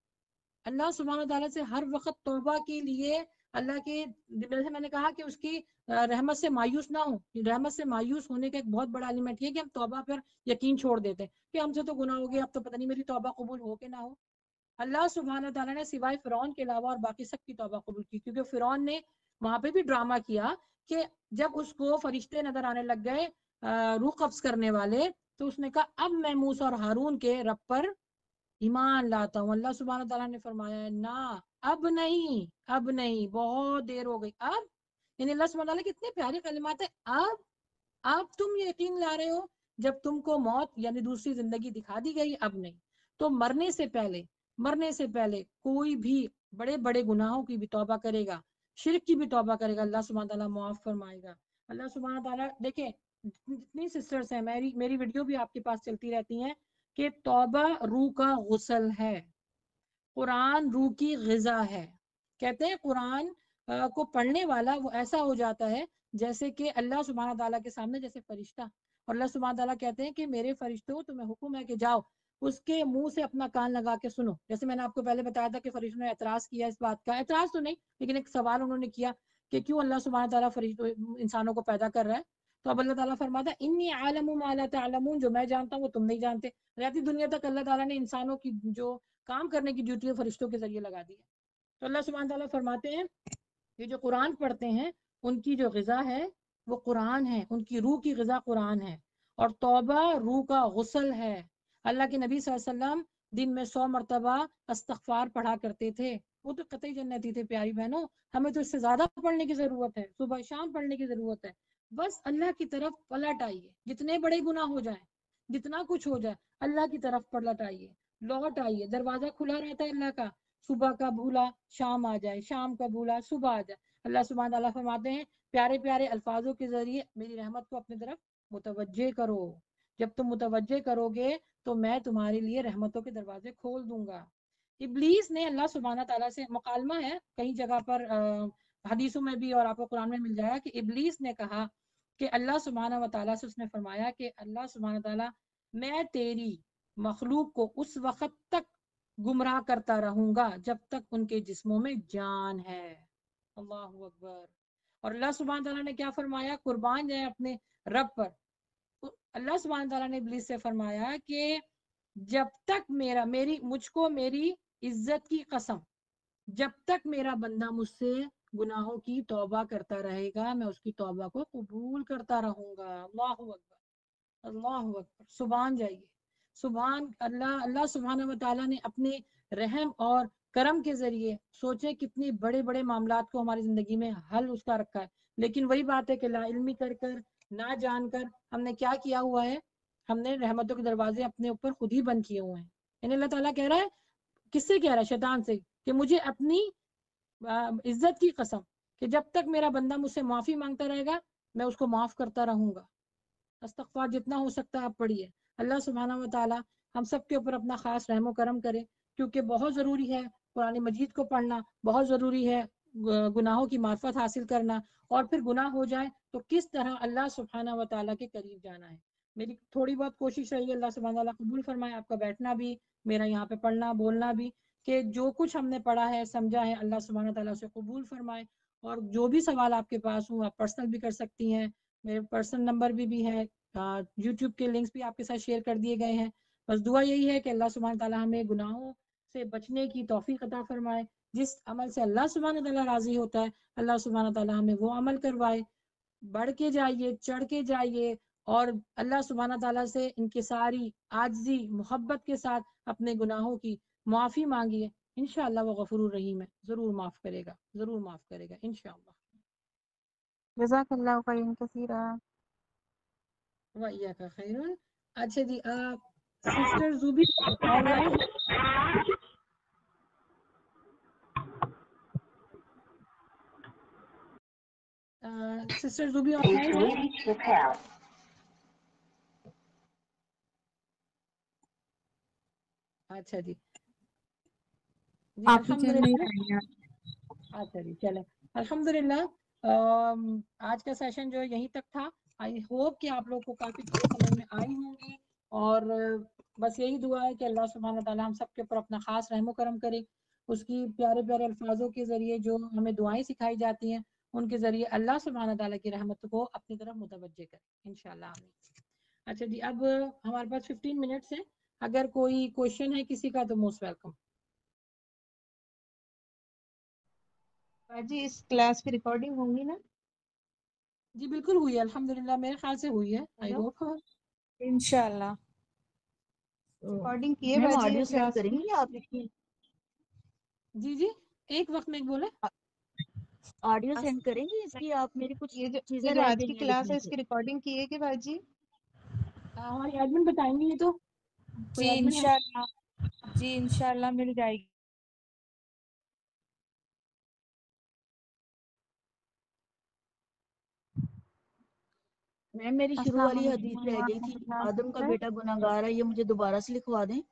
اللہ سبحانہ تعالیٰ سے ہر وقت توبہ کے لیے اللہ کے، جیسے میں نے کہا کہ اس کی رحمت سے مایوس نہ ہو. رحمت سے مایوس ہونے کا ایک بہت بڑا ایلیمنٹ یہ ہے کہ ہم توبہ پر یقین چھوڑ دیتے ہیں کہ ہم سے تو گناہ ہو گیا، اب تو پتہ نہیں میری توبہ قبول ہو کہ نہ ہو. اللہ سبحانہ تعالیٰ نے سوائے فرعون کے علاوہ اور باقی سب کی توبہ قبول کی، کیونکہ فرعون نے وہاں پہ بھی ڈرامہ کیا کہ جب اس کو فرشتے نظر آنے لگ گئے روح قبض کرنے والے، تو اس نے کہا اب میں موسیٰ اور ہارون کے رب پر ایمان لاتا ہوں. اللہ سبحانہ تعالیٰ نے فرمایا ہے نہ، اب نہیں، اب نہیں، بہت دیر ہو گئی. اب یعنی اللہ سبحانہ تعالیٰ کے اتنے پیارے کلمات ہیں. اب تم یقین لا رہے ہو جب تم کو موت یعنی دوسری زندگی دکھا دی گئی، اب نہیں. تو مرنے سے پہلے کوئی بھی بڑے بڑے گناہوں کی بھی توبہ کرے گا، شرک کی بھی توبہ کرے گا، اللہ سبحانہ تعالیٰ معاف فرمائے گا. اللہ سبحانہ تعالیٰ دیکھیں جتنی سسٹرز ہیں، میری ویڈیو بھی آپ کے پاس چلتی رہتی ہیں کہ توبہ روح کا غسل ہے، قرآن روح کی غذا ہے. کہتے ہیں قرآن کو پڑھنے والا وہ ایسا ہو جاتا ہے جیسے کہ اللہ سبحانہ تعالیٰ کے سامنے جیسے فرشتہ. اور اللہ سبحانہ تعالیٰ کہتے ہیں کہ میرے فرشتوں تمہیں حکم ہے کہ جاؤ اس کے منہ سے اپنا کان لگا کے سنو. جیسے میں نے آپ کو پہلے بتایا تھا کہ فرشتوں نے اعتراض کیا اس بات کا، اعتراض تو نہیں لیکن ایک سوال انہوں نے کیا کہ کیوں اللہ سبحانہ تعالیٰ فرشتوں انسانوں کو پیدا کر رہا ہے. تو اب اللہ تعالیٰ فرماتا ہے انی عالم ما لا تعلمون، جو میں جانتا ہوں وہ تم نہیں جانتے. رہتی دنیا تک اللہ تعالیٰ نے انسانوں کی جو کام کرنے کی ڈیوٹی ہے فرشتوں کے ذریعے لگا دی ہے. تو اللہ سبحانہ تعالیٰ فرماتے ہیں یہ جو قرآن پڑھتے ہیں ان کی جو غذا ہے وہ قرآن ہے، ان کی روح کی غذا قرآن ہے، اور توبہ روح کا غسل ہے. اللہ کے نبی صلی اللہ علیہ وسلم دن میں 100 مرتبہ استغفار پڑھا کرتے تھے. وہ تو قطعی جنتی تھے پیاری بہنوں، ہمیں تو اس سے زیادہ پڑھنے کی ضرورت ہے، صبح شام پڑھنے کی ضرورت ہے. بس اللہ کی طرف پلٹ آئیے، جتنے بڑے گناہ ہو جائیں، جتنا کچھ ہو جائے اللہ کی طرف پلٹ آئیے، لوٹ آئیے. دروازہ کھلا رہتا ہے اللہ کا، صبح کا بھولا شام آ جائے، شام کا بھولا صبح آ جائے. اللہ سبحانہ تعالیٰ فرماتے ہیں پیارے پیارے الفاظوں کے ذریعے میری رحمت کو اپنی طرف متوجہ کرو. جب تم متوجہ کرو گے تو میں تمہارے لیے رحمتوں کے دروازے کھول دوں گا. ابلیس نے اللہ سبحانہ تعالیٰ سے مکالمہ ہے کئی جگہ پر حدیثوں میں بھی اور آپ کو قرآن میں مل جائے گا کہ ابلیس نے کہا کہ اللہ سبحانہ و تعالیٰ سے اس نے فرمایا کہ اللہ سبحانہ تعالیٰ میں تیری مخلوق کو اس وقت تک گمراہ کرتا رہوں گا جب تک ان کے جسموں میں جان ہے. اللہ اکبر. اور اللہ سبحانہ تعالیٰ نے کیا فرمایا؟ قربان جائے اپنے رب پر. اللہ سبحانہ تعالیٰ نے ابلیس سے فرمایا کہ جب تک مجھ کو میری عزت کی قسم، جب تک میرا بندہ مجھ سے گناہوں کی توبہ کرتا رہے گا میں اس کی توبہ کو قبول کرتا رہوں گا. اللہ اکبر، اللہ اکبر. سبحان جائیے، سبحان اللہ. اللہ سبحانہ و تعالیٰ نے اپنے رحم اور کرم کے ذریعے سوچے کتنی بڑے بڑے معاملات کو ہماری زندگی میں حل اس کا رکھا ہے. لیکن وہی بات ہے کہ لا علمی کر نہ جان کر ہم نے کیا کیا ہوا ہے، ہم نے رحمتوں کے دروازے اپنے اوپر خود ہی بند کیے ہوئے ہیں. یعنی اللہ تعالیٰ کہہ رہا ہے، کس سے کہہ رہا ہے؟ شیطان سے، کہ مجھے اپنی عزت کی قسم کہ جب تک میرا بندہ مجھ سے معافی مانگتا رہے گا میں اس کو معاف کرتا رہوں گا. استغفار جتنا ہو سکتا ہے آپ پڑھیے. اللہ سبحانہ و تعالیٰ ہم سب کے اوپر اپنا خاص رحم و کرم کرے، کیونکہ بہت ضروری ہے قرآن مجید کو پڑھنا، بہت ضروری ہے گناہوں کی معرفت حاصل کرنا، اور پھر گناہ ہو جائے تو کس طرح اللہ سبحانہ و تعالیٰ کے قریب جانا ہے. میری تھوڑی بہت کوشش رہی ہے، اللہ سبحانہ تعالیٰ قبول فرمائے آپ کا بیٹھنا بھی، میرا یہاں پہ پڑھنا بولنا بھی، کہ جو کچھ ہم نے پڑھا ہے سمجھا ہے اللہ سبحانہ تعالیٰ سے قبول فرمائے. اور جو بھی سوال آپ کے پاس ہوں آپ پرسنل بھی کر سکتی ہیں، میرے پرسنل نمبر بھی ہے، یوٹیوب کے لنکس بھی آپ کے ساتھ شیئر کر دیے گئے ہیں. بس دعا یہی ہے کہ اللہ سبحانہ تعالیٰ ہمیں گناہوں سے بچنے کی توفیق عطا فرمائے. جس عمل سے اللہ سبحانہ تعالیٰ راضی ہوتا ہے اللہ سبحانہ تعالیٰ ہمیں وہ عمل کروائے. بڑھ کے جائیے، چڑھ کے جائیے، اور اللہ سبحانہ تعالیٰ سے ان کی ساری عاجزی محبت کے ساتھ اپنے گناہوں کی معافی مانگیے. انشاءاللہ وہ غفور الرحیم ہے، ضرور معاف کرے گا، ضرور معاف کرے گا انشاءاللہ. جزاک اللہ خیرا کثیرا. وَإِيَّاكَ خَيْرٌ. اچھا جی، sister Zubi online sister Zubi online اچھا جی آپ کی چل نہیں الحمدللہ. رہی ہے. اچھا جی چلیں الحمدللہ. آج کا سیشن جو یہیں تک تھا. آئی ہوپ کہ آپ لوگ کو کافی چیزیں سمجھ میں آئی ہوں گی، اور بس یہی دعا ہے کہ اللہ سبحانہ تعالیٰ ہم سب کے اوپر اپنا خاص رحم و کرم کرے. اس کی پیارے پیارے الفاظوں کے ذریعے جو ہمیں دعائیں سکھائی جاتی ہیں ان کے ذریعے اللہ سبحانہ تعالیٰ کی رحمت کو اپنی طرف متوجہ کرے انشاءاللہ. اچھا جی، اب ہمارے پاس 15 منٹس ہیں، اگر کوئی کوشچن ہے کسی کا تو موسٹ ویلکم. جی اس کلاس کی ریکارڈنگ ہوں گی نا؟ جی بالکل ہوئی ہے الحمدللہ، میرے خیال سے ہوئی ہے. آئی ہوپ انشاءاللہ. ریکارڈنگ کیے میم باجی آڈیو سینڈ کلاس کریں کی؟ گی آپ اس کی؟ جی ایک وقت میں بولے. آڈیو سینڈ کریں گی اس کی آپ؟ میری کچھ یہ چیزیں جو رہ آج کی گئی ہیں کلاس ہے لکھنے اس سے. کی ریکارڈنگ کیے گی باجی؟ ہماری ایڈمن بتائیں گے یہ تو. کوئی جی ایڈمن ہے؟ انشاءاللہ، جی انشاءاللہ مل جائے گی. میم میری شروع السلام والی علیکم حدیث رہ گئی تھی، ورحمۃ اللہ آدم کا وبرکاتہ۔ بیٹا گناہگار ہے، یہ مجھے دوبارہ سے لکھوا دیں۔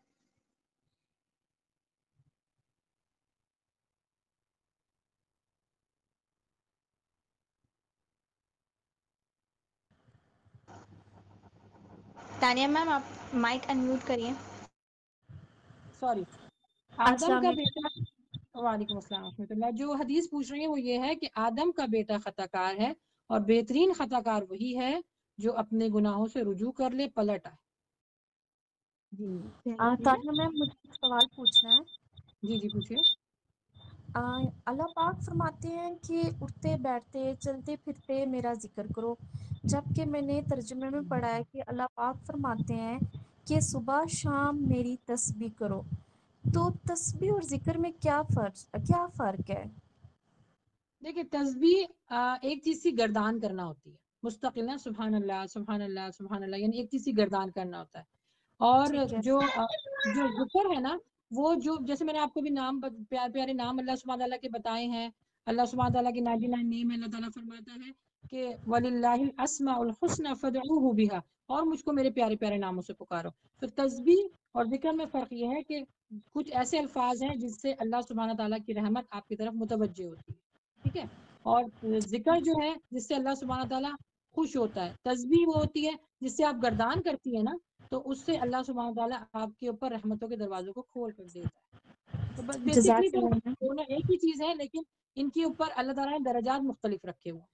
تانیہ میم آپ مائک انمیوٹ کریے۔ سوری، آدم السلام کا علیکم۔ بیٹا، وعلیکم السلام ورحمۃ اللہ، جو حدیث پوچھ رہی ہیں وہ یہ ہے کہ آدم کا بیٹا خطا کار ہے اور بہترین خطا کار وہی ہے جو اپنے گناہوں سے رجوع کر لے، پلٹ آئے۔ جی ٹھیک ہے۔ تانیہ میم مجھے ایک سوال پوچھنا ہے۔ جی جی پوچھیے۔ اللہ پاک فرماتے ہیں کہ اٹھتے بیٹھتے چلتے پھرتے میرا ذکر کرو، جبکہ میں نے ترجمے میں پڑھا ہے کہ اللہ پاک فرماتے ہیں کہ صبح شام میری تسبیح کرو۔ تو تسبیح اور ذکر میں کیا فرق ہے؟ دیکھیں، تسبیح ایک چیز کی گردان کرنا ہوتی ہے، مستقل نا، سبحان اللہ سبحان اللہ سبحان اللہ، یعنی ایک چیز کی گردان کرنا ہوتا ہے۔ اور ٹھیک ہے۔ جو ذکر ہے نا، وہ جو جیسے میں نے آپ کو بھی نام پیارے پیارے نام اللہ سبحانہ تعالیٰ کے بتائے ہیں، اللہ سبحانہ تعالیٰ کی 99 نیم ہے، اللہ تعالیٰ فرماتا ہے کہ وَلِلَّهِ الْأَسْمَاءُ الْحُسْنَى فَادْعُوهُ بِهَا، اور مجھ کو میرے پیارے پیارے ناموں سے پکارو۔ تو تسبیح اور ذکر میں فرق یہ ہے کہ کچھ ایسے الفاظ ہیں جس سے اللہ سبحانہ تعالیٰ کی رحمت آپ کی طرف متوجہ ہوتی ہے، ٹھیک ہے، اور ذکر جو ہے جس سے اللہ سبحانہ تعالیٰ خوش ہوتا ہے، تسبیح وہ ہوتی ہے جس سے آپ گردان کرتی ہے نا، تو اس سے اللہ سبحانہ تعالیٰ آپ کے اوپر رحمتوں کے دروازوں کو کھول کر دیتا ہے۔ تو بیسکلی جزاک تو اللہ میم۔ دونوں ایک ہی چیز ہے، لیکن ان کے اوپر اللہ تعالیٰ نے درجات مختلف رکھے ہوئے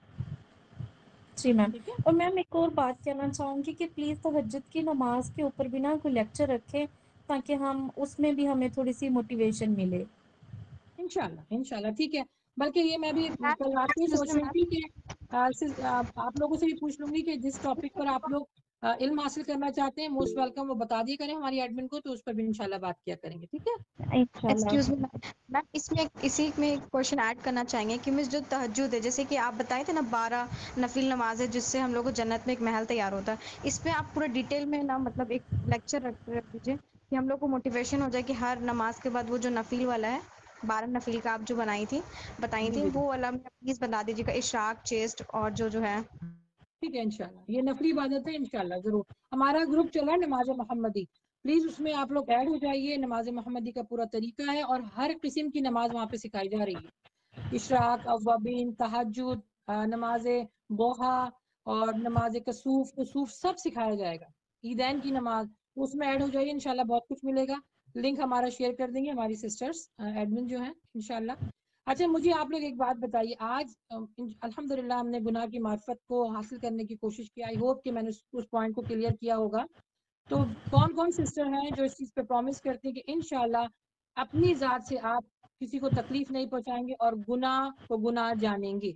جی میم، ہیں، ٹھیک ہے۔ اور میم ایک اور بات کہنا چاہوں گی کہ پلیز تہجد کی نماز کے اوپر بھی نا کوئی لیکچر رکھیں تاکہ ہم اس میں بھی ہمیں تھوڑی سی موٹیویشن ملے۔ انشاءاللہ ٹھیک ہے، بلکہ یہ میں بھی کل رات کو سوچ رہی تھی کہ آپ لوگوں سے بھی پوچھ لوں گی کہ جس ٹاپک پر آپ لوگ علم حاصل کرنا چاہتے ہیں، موسٹ ویلکم، وہ بتا دیا کریں ہماری ایڈمن کو، تو اس پر بھی انشاءاللہ بات کیا کریں گے، ٹھیک ہے۔ انشاءاللہ۔ ایکسکیوز می میم، اس میں اسی میں ایک کوشچن ایڈ کرنا چاہیں گے کہ مس جو تہجد ہے، جیسے کہ آپ بتائے تھے نا 12 نفل نماز ہے جس سے ہم لوگ کو جنت میں ایک محل تیار ہوتا ہے، اس پہ آپ پورا ڈیٹیل میں نا مطلب ایک لیکچر رکھ دیجیے کہ ہم لوگ کو موٹیویشن ہو جائے کہ ہر نماز کے بعد وہ جو نفل والا ہے 12 نفل کا آپ جو بتائی جی تھی جی وہ والا پلیز بتا دیجیے گا، اشراق، چیسٹ اور جو ہے۔ ٹھیک ہے، انشاءاللہ یہ نفلی عبادت ہے، انشاءاللہ ضرور۔ ہمارا گروپ چلا ہے نماز محمدی، پلیز اس میں آپ لوگ ایڈ ہو جائیے، نماز محمدی کا پورا طریقہ ہے اور ہر قسم کی نماز وہاں پہ سکھائی جا رہی ہے، اشراق، اوابین، تہجد، نماز ضحیٰ اور نماز کسوف سب سکھایا جائے گا، عیدین کی نماز، اس میں ایڈ ہو جائیے، انشاءاللہ بہت کچھ ملے گا۔ لنک ہمارا شیئر کر دیں گے ہماری سسٹرز ایڈمن جو ہیں انشاءاللہ۔ اچھا مجھے آپ لوگ ایک بات بتائیے، آج الحمدللہ ہم نے گناہ کی معرفت کو حاصل کرنے کی کوشش کی، آئی ہوپ کہ میں نے اس پوائنٹ کو کلیئر کیا ہوگا۔ تو کون کون سسٹر ہیں جو اس چیز پہ پرومس کرتی ہیں کہ انشاءاللہ اپنی ذات سے آپ کسی کو تکلیف نہیں پہنچائیں گے اور گناہ کو گناہ جانیں گے؟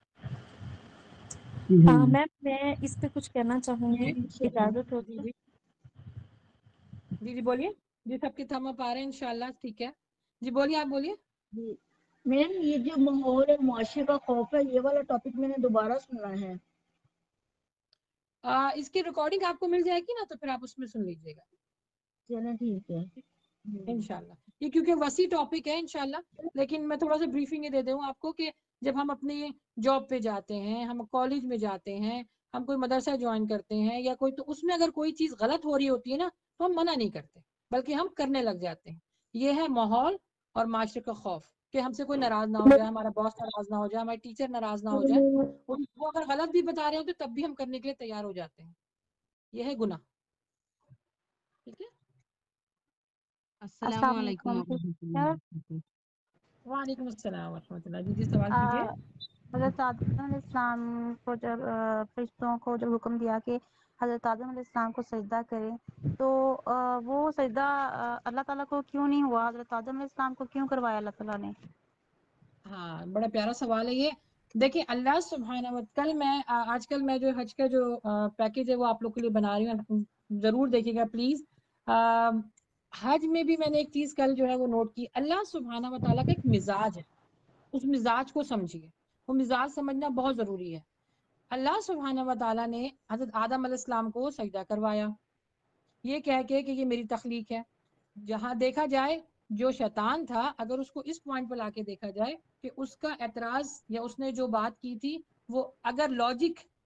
میم میں اس پہ کچھ کہنا چاہوں گی، اجازت ہو جی تو؟ جی جی جی بولیے، جی سب کے تھم اپ آ رہے ہیں انشاءاللہ، ٹھیک ہے جی بولیے، آپ بولیے۔ جی میم، یہ جو ماحول اور معاشرے کا خوف ہے، یہ والا ٹاپک میں نے دوبارہ سنا ہے۔ اس کی ریکارڈنگ آپ کو مل جائے گی نا، تو پھر آپ اس میں سن لیجیے گا چلیں ٹھیک ہے۔ انشاءاللہ۔ یہ کیونکہ وسیع ٹاپک ہے انشاءاللہ، لیکن میں تھوڑا سا بریفنگ دے دوں آپ کو کہ جب ہم اپنی جاب پہ جاتے ہیں، ہم کالج میں جاتے ہیں، ہم کوئی مدرسہ جوائن کرتے ہیں یا کوئی، تو اس میں اگر کوئی چیز غلط ہو رہی ہوتی ہے نا تو ہم منع نہیں کرتے بلکہ ہم کرنے لگ جاتے ہیں۔ یہ ہے ماحول اور معاشرے کا خوف کہ ہم سے کوئی ناراض نہ ہو جائے، ہمارا باس ناراض نہ ہو جائے، ہمارے ٹیچر ناراض نہ ہو جائے، وہ اگر غلط بھی بتا رہے ہوتے تب بھی ہم کرنے کے لیے تیار ہو جاتے ہیں۔ یہ ہے گناہ، ٹھیک ہے۔ السلام علیکم ورحمۃ اللہ وبرکاتہ۔ وعلیکم السلام ورحمۃ اللہ، جی سوال کیجیے۔ حضرت آدم علیہ السلام کو جب فرشتوں کو جب حکم دیا کہ حضرت آدم علیہ السلام کو سجدہ کریں، تو وہ سجدہ اللہ تعالیٰ کو کیوں نہیں ہوا؟ حضرت آدم علیہ السلام کو کیوں کروایا اللہ تعالیٰ نے؟ ہاں بڑا پیارا سوال ہے یہ۔ دیکھیں اللہ سبحانہ آج کل میں جو حج کا جو پیکیج ہے وہ آپ لوگ کے لیے بنا رہی ہوں، ضرور دیکھیے گا پلیز۔ حج میں بھی میں نے ایک چیز کل جو ہے وہ نوٹ کی، اللہ سبحانہ و تعالیٰ کا ایک مزاج ہے، اس مزاج کو سمجھیے، وہ مزاج سمجھنا بہت ضروری ہے۔ اللہ سبحانہ و تعالیٰ نے حضرت آدم علیہ السلام کو سجدہ کروایا، یہ کہہ کے کہ یہ میری تخلیق ہے۔ جہاں دیکھا جائے جو شیطان تھا، اگر اس کو اس پوائنٹ پہ لا کے دیکھا جائے کہ اس کا اعتراض یا اس نے جو بات کی تھی وہ اگر لاجک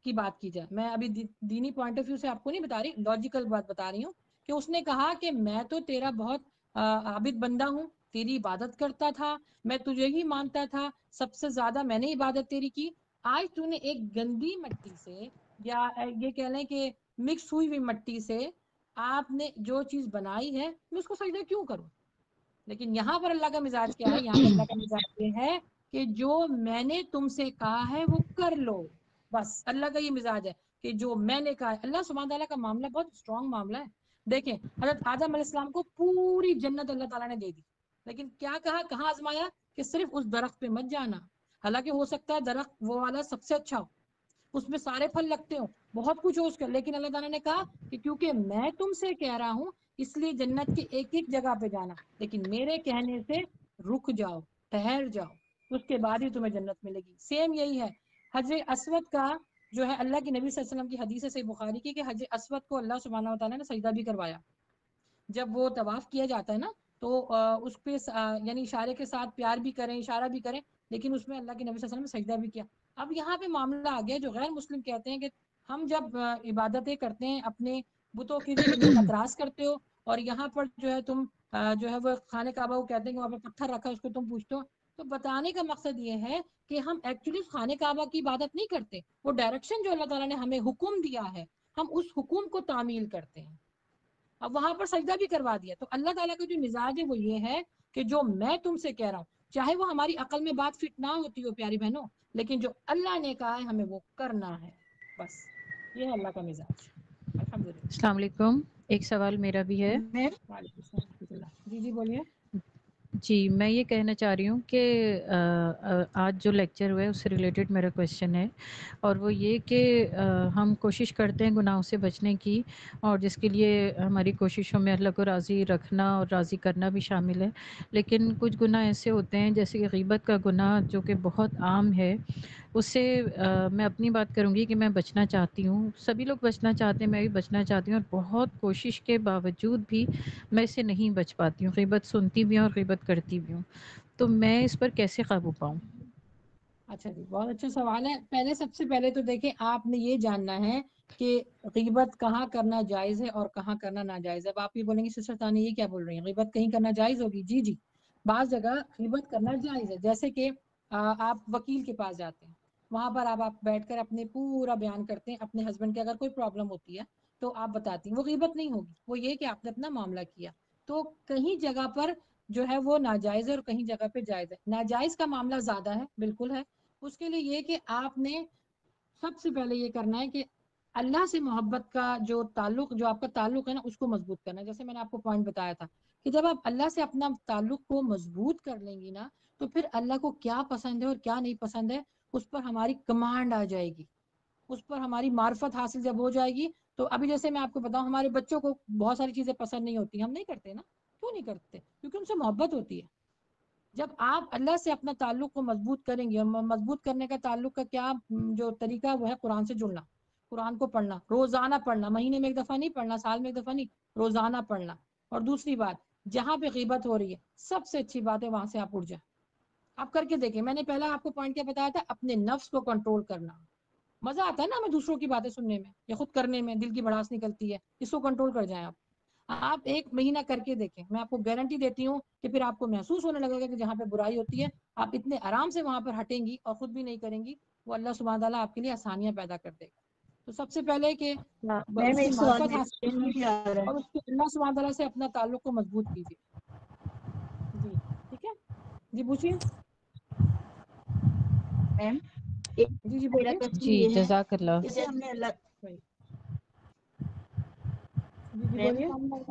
کی بات کی جائے، میں ابھی دینی پوائنٹ آف ویو سے آپ کو نہیں بتا رہی، لاجیکل بات بتا رہی ہوں کہ اس نے کہا کہ میں تو تیرا بہت عابد بندہ ہوں، تیری عبادت کرتا تھا، میں تجھے ہی مانتا تھا، سب سے زیادہ میں نے عبادت تیری کی، آج تو نے ایک گندی مٹی سے یا یہ کہہ لیں کہ مکس ہوئی ہوئی مٹی سے آپ نے جو چیز بنائی ہے میں اس کو سجدہ کیوں کروں؟ لیکن یہاں پر اللہ کا مزاج کیا ہے؟ یہاں پر اللہ کا مزاج یہ ہے کہ جو میں نے تم سے کہا ہے وہ کر لو، بس اللہ کا یہ مزاج ہے کہ جو میں نے کہا ہے۔ اللہ سبحانہ تعالیٰ کا معاملہ بہت اسٹرانگ معاملہ ہے۔ دیکھیں حضرت آدم علیہ السلام کو پوری جنت اللہ تعالیٰ نے دے دی، لیکن کیا کہا، کہاں آزمایا کہ صرف اس درخت پہ مت جانا، حالانکہ ہو سکتا ہے درخت وہ والا سب سے اچھا ہو، اس میں سارے پھل لگتے ہوں، بہت کچھ ہو اس کا، لیکن اللہ تعالیٰ نے کہا کہ کیونکہ میں تم سے کہہ رہا ہوں اس لیے جنت کی ایک ایک جگہ پہ جانا، لیکن میرے کہنے سے رک جاؤ، ٹھہر جاؤ، اس کے بعد ہی تمہیں جنت ملے گی۔ سیم یہی ہے حجر اسود کا جو ہے، اللہ کی نبی صلی اللہ علیہ وسلم کی حدیث ہے صحیح بخاری کی کہ حجر اسود کو اللہ سبحانہ و تعالیٰ نے سجدہ بھی کروایا۔ جب وہ طواف کیا جاتا ہے نا تو اس پہ یعنی اشارے کے ساتھ پیار بھی کریں، اشارہ بھی کریں، لیکن اس میں اللہ کے نبی صلی اللہ علیہ وسلم نے سجدہ بھی کیا۔ اب یہاں پہ معاملہ آ گیا، جو غیر مسلم کہتے ہیں کہ ہم جب عبادتیں کرتے ہیں اپنے بتوں کی بھی تم اعتراض کرتے ہو، اور یہاں پر جو ہے تم جو ہے وہ خانہ کعبہ کو کہتے ہیں کہ وہاں پہ پتھر رکھا ہے اس کو تم پوچھتے ہو۔ تو بتانے کا مقصد یہ ہے کہ ہم ایکچولی خانہ کعبہ کی عبادت نہیں کرتے، وہ ڈائریکشن جو اللہ تعالیٰ نے ہمیں حکم دیا ہے ہم اس حکم کو تعمیل کرتے ہیں، اب وہاں پر سجدہ بھی کروا دیا۔ تو اللہ تعالیٰ کا جو مزاج ہے وہ یہ ہے کہ جو میں تم سے کہہ رہا ہوں، چاہے وہ ہماری عقل میں بات فٹ نہ ہوتی ہو پیاری بہنوں، لیکن جو اللہ نے کہا ہے ہمیں وہ کرنا ہے، بس یہ ہے اللہ کا مزاج۔ الحمدللہ۔ السلام علیکم، ایک سوال میرا بھی ہے۔ وعلیکم السلام ورحمۃ اللہ۔ جی بولیے۔ جی میں یہ کہنا چاہ رہی ہوں کہ آج جو لیکچر ہوا ہے اس سے ریلیٹڈ میرا کویشچن ہے، اور وہ یہ کہ ہم کوشش کرتے ہیں گناہوں سے بچنے کی، اور جس کے لیے ہماری کوششوں میں اللہ کو راضی رکھنا اور راضی کرنا بھی شامل ہے، لیکن کچھ گناہ ایسے ہوتے ہیں جیسے کہ غیبت کا گناہ جو کہ بہت عام ہے، اس سے میں اپنی بات کروں گی کہ میں بچنا چاہتی ہوں، سبھی لوگ بچنا چاہتے ہیں، میں بھی بچنا چاہتی ہوں، اور بہت کوشش کے باوجود بھی میں اس سے نہیں بچ پاتی ہوں، غیبت سنتی بھی ہوں اور غیبت کرتی بھی ہوں، تو میں اس پر کیسے قابو پاؤں؟ اچھا جی، بہت اچھا سوال ہے۔ پہلے سب سے پہلے تو دیکھیں آپ نے یہ جاننا ہے کہ غیبت کہاں کرنا جائز ہے اور کہاں کرنا ناجائز ہے۔ اب آپ یہ بولیں گے سسٹر ثانیہ یہ کیا بول رہی ہیں، غیبت کہیں کرنا جائز ہوگی؟ جی جی، بعض جگہ غیبت کرنا جائز ہے، جیسے کہ آپ وکیل کے پاس جاتے ہیں، وہاں پر آپ بیٹھ کر اپنے پورا بیان کرتے ہیں، اپنے ہسبینڈ کے اگر کوئی پرابلم ہوتی ہے تو آپ بتاتی ہیں، وہ غیبت نہیں ہوگی، وہ یہ کہ آپ نے اپنا معاملہ کیا۔ تو کہیں جگہ پر جو ہے وہ ناجائز ہے اور کہیں جگہ پہ جائز ہے۔ ناجائز کا معاملہ زیادہ ہے، بالکل ہے۔ اس کے لیے یہ کہ آپ نے سب سے پہلے یہ کرنا ہے کہ اللہ سے محبت کا جو تعلق، جو آپ کا تعلق ہے نا، اس کو مضبوط کرنا ہے۔ جیسے میں نے آپ کو پوائنٹ بتایا تھا کہ جب آپ اللہ سے اپنا تعلق کو مضبوط کر لیں گی نا، تو پھر اللہ کو کیا پسند ہے اور کیا نہیں پسند ہے اس پر ہماری کمانڈ آ جائے گی، اس پر ہماری معرفت حاصل جب ہو جائے گی۔ تو ابھی جیسے میں آپ کو بتاؤں، ہمارے بچوں کو بہت ساری چیزیں پسند نہیں ہوتی، ہم نہیں کرتے نا، کیوں نہیں کرتے؟ کیونکہ ان سے محبت ہوتی ہے۔ جب آپ اللہ سے اپنا تعلق کو مضبوط کریں گے، مضبوط کرنے کا تعلق کا کیا جو طریقہ وہ ہے قرآن سے جڑنا، قرآن کو پڑھنا، روزانہ پڑھنا، مہینے میں ایک دفعہ نہیں پڑھنا، سال میں ایک دفعہ نہیں، روزانہ پڑھنا۔ اور دوسری بات، جہاں پہ غیبت ہو رہی ہے سب سے اچھی بات ہے وہاں سے آپ اٹھ جائیں، آپ کر کے دیکھیں۔ میں نے پہلا آپ کو پوائنٹ کیا بتایا تھا، اپنے نفس کو کنٹرول کرنا۔ مزہ آتا ہے نا ہمیں دوسروں کی باتیں سننے میں یا خود کرنے میں، دل کی بھڑاس نکلتی ہے، اس کو کنٹرول کر جائیں آپ 1 مہینہ کر کے دیکھیں، میں آپ کو گارنٹی دیتی ہوں کہ پھر آپ کو محسوس ہونے لگے گا کہ جہاں پہ برائی ہوتی ہے آپ اتنے آرام سے وہاں پر ہٹیں گی اور خود بھی نہیں کریں گی، وہ اللہ سبحانہ تعالیٰ آپ کے لیے آسانیاں پیدا کر دے گا۔ تو سب سے پہلے کہ میم اس کی ایک سوال معرفت حاصل میرے کیجیے بھی آ رہا اور اس کے اللہ سبحانہ تعالیٰ سے اپنا تعلق کو مضبوط کیجیے۔ جی ٹھیک ہے، جی پوچھیے۔ ہے میم، ایک جی جی میرا بولیے۔ کوشچن جی یہ ہے جزاک اللہ۔ جیسے ہم نے اللہ جی جی میم بولیے۔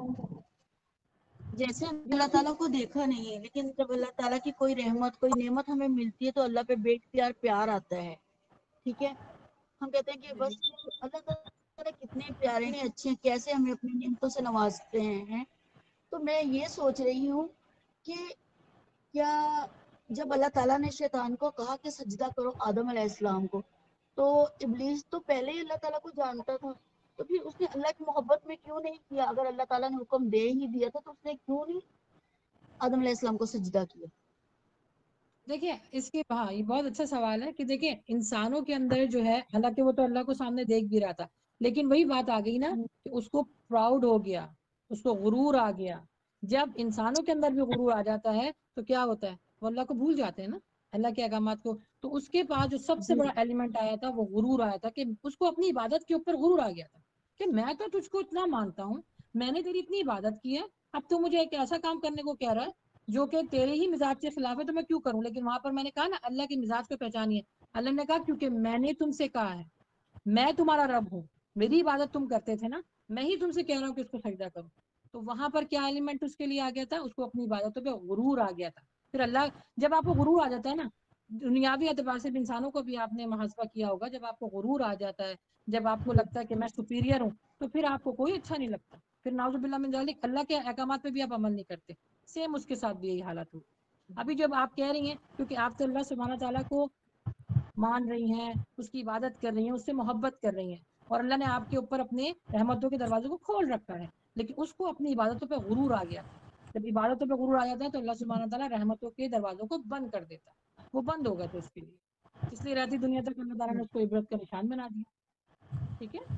جیسے ہم جی اللہ تعالیٰ کو دیکھا نہیں ہے، لیکن جب اللہ تعالیٰ کی کوئی رحمت کوئی نعمت ہمیں ملتی ہے تو اللہ پہ بے اختیار پیار آتا ہے، ٹھیک ہے؟ ہم کہتے ہیں کہ بس اللہ تعالیٰ کتنے پیارے ہیں، اچھے ہیں، کیسے ہمیں اپنی نعمتوں سے نوازتے ہیں۔ تو میں یہ سوچ رہی ہوں کہ کیا جب اللہ تعالیٰ نے شیطان کو کہا کہ سجدہ کرو آدم علیہ السلام کو، تو ابلیس تو پہلے ہی اللہ تعالیٰ کو جانتا تھا، تو پھر اس نے اللہ کی محبت میں کیوں نہیں کیا؟ اگر اللہ تعالیٰ نے حکم دے ہی دیا تھا تو اس نے کیوں نہیں آدم علیہ السلام کو سجدہ کیا؟ دیکھیں اس کے ہاں یہ بہت اچھا سوال ہے کہ دیکھیں انسانوں کے اندر جو ہے، حالانکہ وہ تو اللہ کو سامنے دیکھ بھی رہا تھا، لیکن وہی بات آ گئی نا کہ اس کو پراؤڈ ہو گیا، اس کو غرور آ گیا. جب انسانوں کے اندر بھی غرور آ جاتا ہے تو کیا ہوتا ہے، وہ اللہ کو بھول جاتے ہیں نا، اللہ کے احکامات کو. تو اس کے پاس جو سب سے بڑا ایلیمنٹ آیا تھا وہ غرور آیا تھا، کہ اس کو اپنی عبادت کے اوپر غرور آ گیا تھا کہ میں تو تجھ کو اتنا مانتا ہوں، میں نے تیری اتنی عبادت کی ہے، اب تو مجھے ایک ایسا کام کرنے کو کہہ رہا ہے جو کہ تیرے ہی مزاج کے خلاف ہے، تو میں کیوں کروں. لیکن وہاں پر میں نے کہا نا اللہ کے مزاج کو پہچانیے. اللہ نے کہا کیونکہ میں نے تم سے کہا ہے، میں تمہارا رب ہوں، میری عبادت تم کرتے تھے نا، میں ہی تم سے کہہ رہا ہوں کہ اس کو سجدہ کرو. تو وہاں پر کیا ایلیمنٹ اس کے لیے آ گیا تھا، اس کو اپنی عبادتوں پہ غرور آ گیا تھا. پھر اللہ جب آپ کو غرور آ جاتا ہے نا، دنیاوی اعتبار سے بھی انسانوں کو بھی آپ نے محاسبہ کیا ہوگا، جب آپ کو غرور آ جاتا ہے، جب آپ کو لگتا ہے کہ میں سپیریئر ہوں، تو پھر آپ کو کوئی اچھا نہیں لگتا، پھر نعوذ باللہ من ذالک اللہ کے احکامات پہ بھی آپ عمل نہیں کرتے. سیم اس کے ساتھ بھی یہی حالت ہوگی. ابھی جب آپ کہہ رہی ہیں کیونکہ آپ تو اللہ سبحانہ تعالیٰ کو مان رہی ہیں، اس کی عبادت کر رہی ہیں، اس سے محبت کر رہی ہیں، اور اللہ نے آپ کے اوپر اپنے رحمتوں کے دروازوں کو کھول رکھا ہے، لیکن اس کو اپنی عبادتوں پہ غرور آ گیا تھا. جب عبادتوں پہ غرور آ جاتا ہے تو اللہ سبحانہ تعالیٰ رحمتوں کے دروازوں کو بند کر دیتا ہے، وہ بند ہو گئے تھے اس کے لیے، اس لیے رہتی دنیا تک اللہ تعالیٰ نے اس کو عبرت کا نشان بنا دیا. ٹھیک ہے.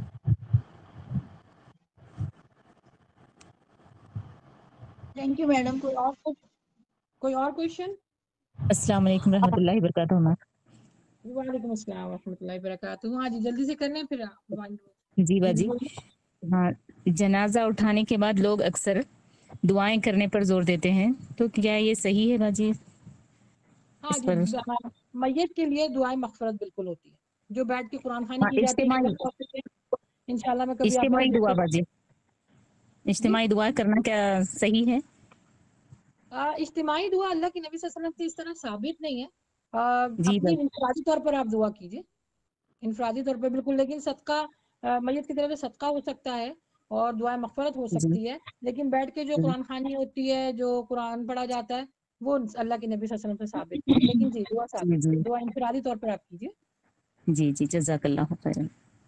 Thank you madam. کوئی اور کوشچن؟ السلام علیکم رحمۃ اللہ وبرکاتہ. وعلیکم السلام ورحمۃ اللہ وبرکاتہ. ہاں جی جلدی سے کرنے پھر جی باجی. ہاں، جنازہ اٹھانے کے بعد لوگ اکثر دعائیں کرنے پر زور دیتے ہیں، تو کیا یہ صحیح ہے باجی؟ ہاں جی، میت کے لیے دعائیں مغفرت بالکل ہوتی ہے، جو بیٹھ کے قرآن خوانی کی جاتی ہے. انشاءاللہ میں کبھی آپ اجتماعی دعا باجی، اجتماعی دعا کرنا کیا صحیح ہے؟ اجتماعی دعا اللہ کے نبی صلی اللہ علیہ وسلم سے اس طرح ثابت نہیں ہے. جی اپنی انفرادی طور پر آپ دعا کیجیے، انفرادی طور پر بالکل، لیکن صدقہ میت کی طرف سے صدقہ ہو سکتا ہے اور دعائیں مغفرت ہو سکتی ہے، لیکن بیٹھ کے جو قرآن خوانی ہوتی ہے، جو قرآن پڑھا جاتا ہے، وہ اللہ کے نبی صلی اللہ علیہ وسلم سے ثابت نہیں ہے. لیکن جی دعا ثابت ہے، دعا انفرادی طور پر آپ کیجیے. جی جی جزاک اللہ خیر.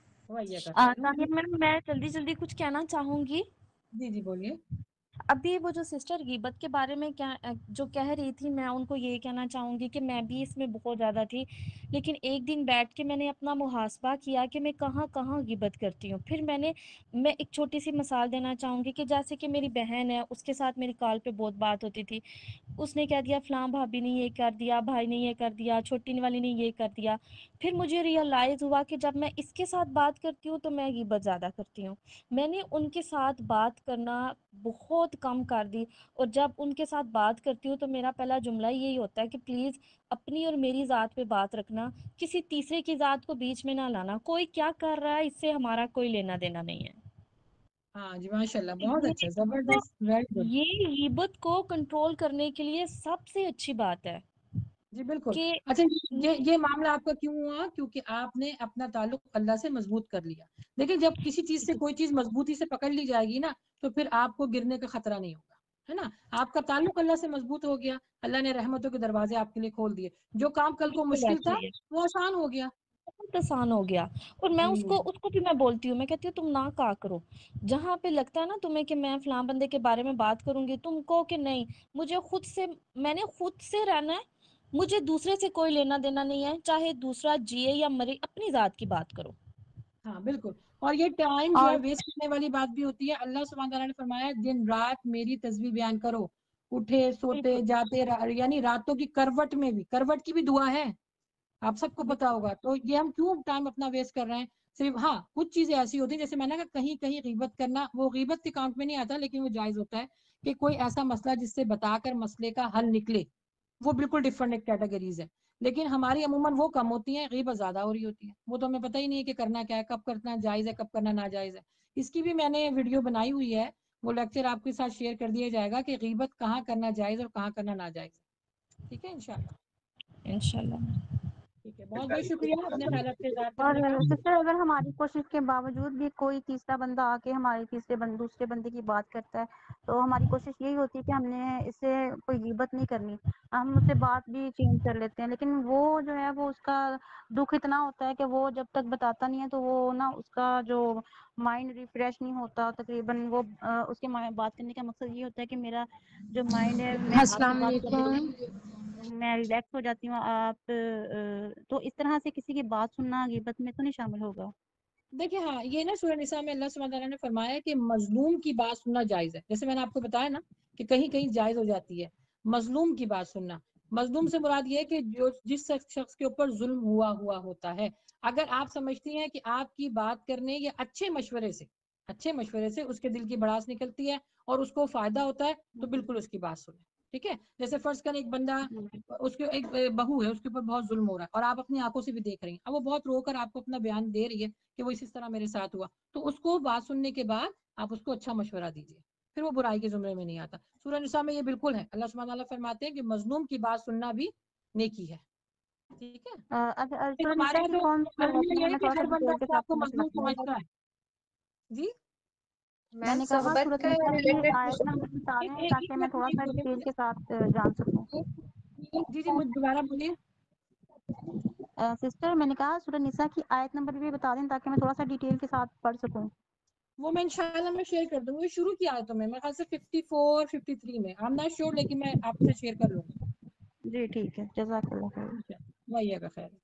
میں جلدی کچھ کہنا چاہوں گی. جی جی بولیے. ابھی وہ جو سسٹر غیبت کے بارے میں جو کہہ رہی تھی، میں ان کو یہ کہنا چاہوں گی کہ میں بھی اس میں بہت زیادہ تھی، لیکن ایک دن بیٹھ کے میں نے اپنا محاسبہ کیا کہ میں کہاں کہاں غیبت کرتی ہوں. پھر میں ایک چھوٹی سی مثال دینا چاہوں گی کہ جیسے کہ میری بہن ہے، اس کے ساتھ میری کال پہ بہت بات ہوتی تھی، اس نے کہہ دیا فلاں بھابی نے یہ کر دیا، بھائی نے یہ کر دیا، چھوٹی والی نے یہ کر دیا. پھر مجھے ریئلائز ہوا کہ جب میں اس کے ساتھ بات کرتی ہوں تو میں غیبت زیادہ کرتی ہوں. میں نے ان کے ساتھ بات کرنا بہت کم کر دی، اور جب ان کے ساتھ بات کرتی ہوں تو میرا پہلا جملہ یہی ہوتا ہے کہ پلیز اپنی اور میری ذات پہ بات رکھنا، کسی تیسرے کی ذات کو بیچ میں نہ لانا. کوئی کیا کر رہا ہے اس سے ہمارا کوئی لینا دینا نہیں ہے. ہاں جی ماشاءاللہ، بہت اچھا، زبردست، ویری گڈ. یہ غیبت کو کنٹرول کرنے کے لیے سب سے اچھی بات ہے. جی بالکل. کہ اچھا یہ معاملہ آپ کا کیوں ہوا؟ کیونکہ آپ نے اپنا تعلق اللہ سے مضبوط کر لیا. دیکھیں جب کسی چیز سے کوئی چیز مضبوطی سے پکڑ لی جائے گی نا، تو پھر آپ کو گرنے کا خطرہ نہیں ہوگا، ہے نا. آپ کا تعلق اللہ سے مضبوط ہو گیا، اللہ نے رحمتوں کے دروازے آپ کے لیے کھول دیے، جو کام کل کو مشکل تھا وہ آسان ہو گیا، بہت آسان ہو گیا. اور میں اس کو بھی میں بولتی ہوں، میں کہتی ہوں تم نہ کہا کرو، جہاں پہ لگتا ہے نا تمہیں کہ میں فلاں بندے کے بارے میں بات کروں گی، تم کہو کہ نہیں، میں نے خود سے رہنا ہے، مجھے دوسرے سے کوئی لینا دینا نہیں ہے، چاہے دوسرا جیے یا مرے، اپنی ذات کی بات کرو. ہاں بالکل. اور یہ ٹائم جو ہے ویسٹ کرنے والی بات بھی ہوتی ہے. اللہ سبحانہ تعالیٰ نے فرمایا دن رات میری تسبیح بیان کرو، اٹھے سوتے جاتے، یعنی راتوں کی کروٹ میں بھی، کروٹ کی بھی دعا ہے، آپ سب کو پتا ہوگا. تو یہ ہم کیوں ٹائم اپنا ویسٹ کر رہے ہیں؟ صرف ہاں کچھ چیزیں ایسی ہوتی ہیں، جیسے میں نے کہا کہیں کہیں غیبت کرنا، وہ غیبت کے اکاؤنٹ میں نہیں آتا، لیکن وہ جائز ہوتا ہے کہ کوئی ایسا مسئلہ جس سے بتا کر مسئلے کا حل نکلے، وہ بالکل ڈفرنٹ ایک کیٹیگریز ہے. لیکن ہماری عموماً وہ کم ہوتی ہیں، غیبت زیادہ ہو رہی ہوتی ہے، وہ تو ہمیں پتہ ہی نہیں ہے کہ کرنا کیا ہے، کب کرنا جائز ہے، کب کرنا ناجائز ہے. اس کی بھی میں نے ویڈیو بنائی ہوئی ہے، وہ لیکچر آپ کے ساتھ شیئر کر دیا جائے گا کہ غیبت کہاں کرنا جائز اور کہاں کرنا ناجائز ہے. ٹھیک ہے انشاءاللہ. ٹھیک ہے، بہت بہت شکریہ اپنے خیالات سے اظہار اور کرنے کا. سسٹر اگر ہماری کوشش کے باوجود بھی کوئی تیسرا بندہ آ کے ہمارے دوسرے بندے کی بات کرتا ہے، تو ہماری کوشش یہی ہوتی ہے کہ ہم نے اس سے کوئی غیبت نہیں کرنی، ہم اس سے بات بھی چینج کر لیتے ہیں. لیکن وہ جو ہے وہ اس کا دکھ اتنا ہوتا ہے کہ وہ جب تک بتاتا نہیں ہے تو وہ نا اس کا جو مائنڈ ریفریش نہیں ہوتا تقریباً. وہ اس کے بات کرنے کا مقصد یہ ہوتا ہے کہ میرا جو مائنڈ ہے، میں آپ سے السلام بات کر رہی ہوں. علیکم. میں ریلیکس ہو جاتی ہوں. آپ تو اس طرح سے کسی کی بات سننا غیبت میں تو نہیں شامل ہوگا؟ دیکھیں ہاں یہ نا سورہ نساء میں اللہ سبحانہ تعالیٰ نے فرمایا ہے کہ مظلوم کی بات سننا جائز ہے. جیسے میں نے آپ کو بتایا نا کہ کہیں کہیں جائز ہو جاتی ہے مظلوم کی بات سننا. مظلوم سے مراد یہ ہے کہ جو جس شخص کے اوپر ظلم ہوا ہوتا ہے، اگر آپ سمجھتی ہیں کہ آپ کی بات کرنے یا اچھے مشورے سے اس کے دل کی بڑاس نکلتی ہے اور اس کو فائدہ ہوتا ہے تو بالکل اس کی بات سنیں. ٹھیک ہے، جیسے فرض کریں ایک بندہ، اس کے ایک بہو ہے، اس کے اوپر بہت ظلم ہو رہا ہے اور آپ اپنی آنکھوں سے بھی دیکھ رہی ہیں، اب وہ بہت رو کر آپ کو اپنا بیان دے رہی ہے کہ وہ اسی طرح میرے ساتھ ہوا، تو اس کو بات سننے کے بعد آپ اس کو اچھا مشورہ دیجیے، پھر وہ برائی کے زمرے میں نہیں آتا. سورہ نساء میں یہ بالکل ہے، اللہ سبحانہ تعالیٰ فرماتے ہیں کہ مظلوم کی بات سننا بھی نیکی ہے. ٹھیک ہے، سورہ ہمارے نساء یہاں کی تو کون سی عربی میں آیت یہ ہے؟ ہے میں کہ تھوڑا ہر سا بندہ ڈیٹیل کے اپنے آپ ساتھ کو مجھے مظلوم بتائیں. سمجھتا ہے. جی میں نے کہا سورۃ نساء کی آیت نمبر بتا دیں تاکہ میں تھوڑا سا ڈیٹیل کے ساتھ جان سکوں. جی مجھے دوبارہ بولیے. سسٹر میں نے کہا سورۃ نساء کی آیت نمبر بھی بتا دیں تاکہ میں تھوڑا سا ڈیٹیل کے ساتھ پڑھ سکوں. وہ میں انشاءاللہ میں شیئر کر دوں گی. شروع کی آیتوں میں میرے خیال سے 54 53 میں I'm not sure، لیکن میں آپ سے شیئر کر لوں گی. جی ٹھیک ہے، جزاک اللہ خیر. وہی کا خیر.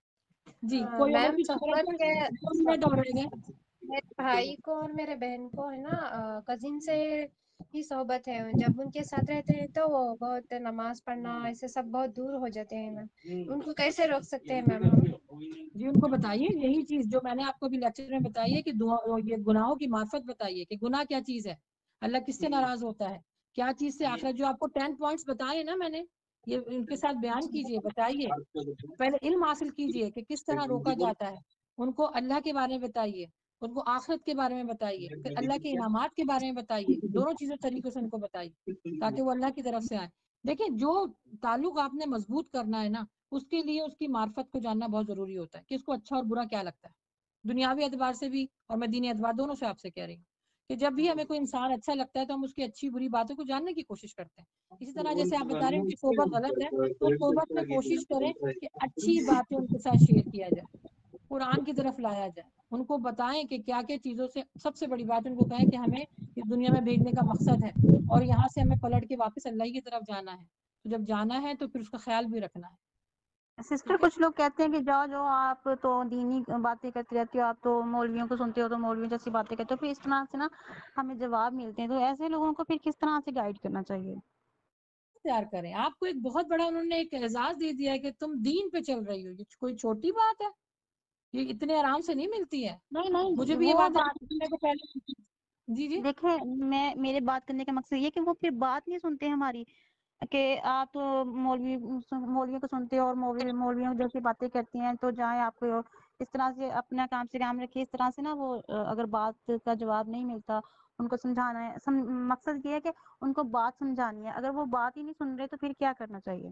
جی کوئی اور میم کچھ صحبت کے 2 منٹ اور رہ گئے. میرے بھائی کو اور میرے بہن کو ہے نا کزن سے ہی صحبت ہے. جب ان کے ساتھ رہتے ہیں تو وہ بہت نماز پڑھنا ایسے سب بہت دور ہو جاتے ہیں میم. ان کو کیسے روک سکتے ہیں میم ہم؟ جی ان کو بتائیے یہی چیز جو میں نے آپ کو بھی لیکچر میں بتائی ہے کہ یہ گناہوں کی معرفت بتائیے کہ گناہ کیا چیز ہے، اللہ کس سے ناراض ہوتا ہے، کیا چیز سے آخرت. جو آپ کو 10 پوائنٹس بتائے نا میں نے، یہ ان کے ساتھ بیان کیجئے، بتائیے. پہلے علم حاصل کیجئے کہ کس طرح روکا جاتا ہے. ان کو اللہ کے بارے میں بتائیے، ان کو آخرت کے بارے میں بتائیے، پھر اللہ کے انعامات کے بارے میں بتائیے. دونوں چیزوں طریقوں سے ان کو بتائیے تاکہ وہ اللہ کی طرف سے آئے. دیکھیں جو تعلق آپ نے مضبوط کرنا ہے نا، اس کے لیے اس کی معرفت کو جاننا بہت ضروری ہوتا ہے کہ اس کو اچھا اور برا کیا لگتا ہے، دنیاوی اعتبار سے بھی اور میں دینی اعتبار دونوں سے آپ سے کہہ رہی ہوں کہ جب بھی ہمیں کوئی انسان اچھا لگتا ہے تو ہم اس کی اچھی بری باتوں کو جاننے کی کوشش کرتے ہیں. اسی طرح جیسے آپ بتا رہے ہیں کہ صحبت غلط ہے تو صحبت میں کوشش کریں کہ اچھی باتیں ان کے ساتھ شیئر کیا جائے، قرآن کی طرف لایا جائے. ان کو بتائیں کہ کیا کیا چیزوں سے سب سے بڑی بات ان کو کہیں کہ ہمیں اس دنیا میں بھیجنے کا مقصد ہے اور یہاں سے ہمیں پلٹ کے واپس اللہ کی طرف جانا ہے. تو جب جانا ہے تو پھر اس کا خیال بھی رکھنا ہے. سسٹر ٹھیک ہے، کچھ لوگ کہتے ہیں کہ جاؤ آپ تو دینی باتیں کرتی رہتی ہو، آپ تو مولویوں کو سنتے ہو تو مولویوں جیسی باتیں کرتے ہو، پھر اس طرح سے نا ہمیں جواب ملتے ہیں. تو ایسے لوگوں کو پھر کس طرح سے گائیڈ کرنا چاہیے؟ تیار کریں. آپ کو ایک بہت بڑا انہوں نے ایک اعزاز دے دیا ہے کہ تم دین پہ چل رہی ہو. یہ کوئی چھوٹی بات ہے، یہ اتنے آرام سے نہیں ملتی ہے. مجھے نہیں بھی یہ وہ بات بات سننے کو پہلے جی دیکھیں، میرے بات کرنے کا مقصد یہ کہ وہ پھر بات نہیں سنتے ہماری، کہ آپ تو مولویوں کو سنتے ہو اور مولویوں جیسی باتیں کرتی ہیں تو جائیں آپ کو اس طرح سے اپنا کام سے کام رکھیے. اس طرح سے نا وہ اگر بات کا جواب نہیں ملتا ان کو سمجھانا ہے. مقصد یہ ہے کہ ان کو بات سمجھانی ہے. اگر وہ بات ہی نہیں سن رہے تو پھر کیا کرنا چاہیے؟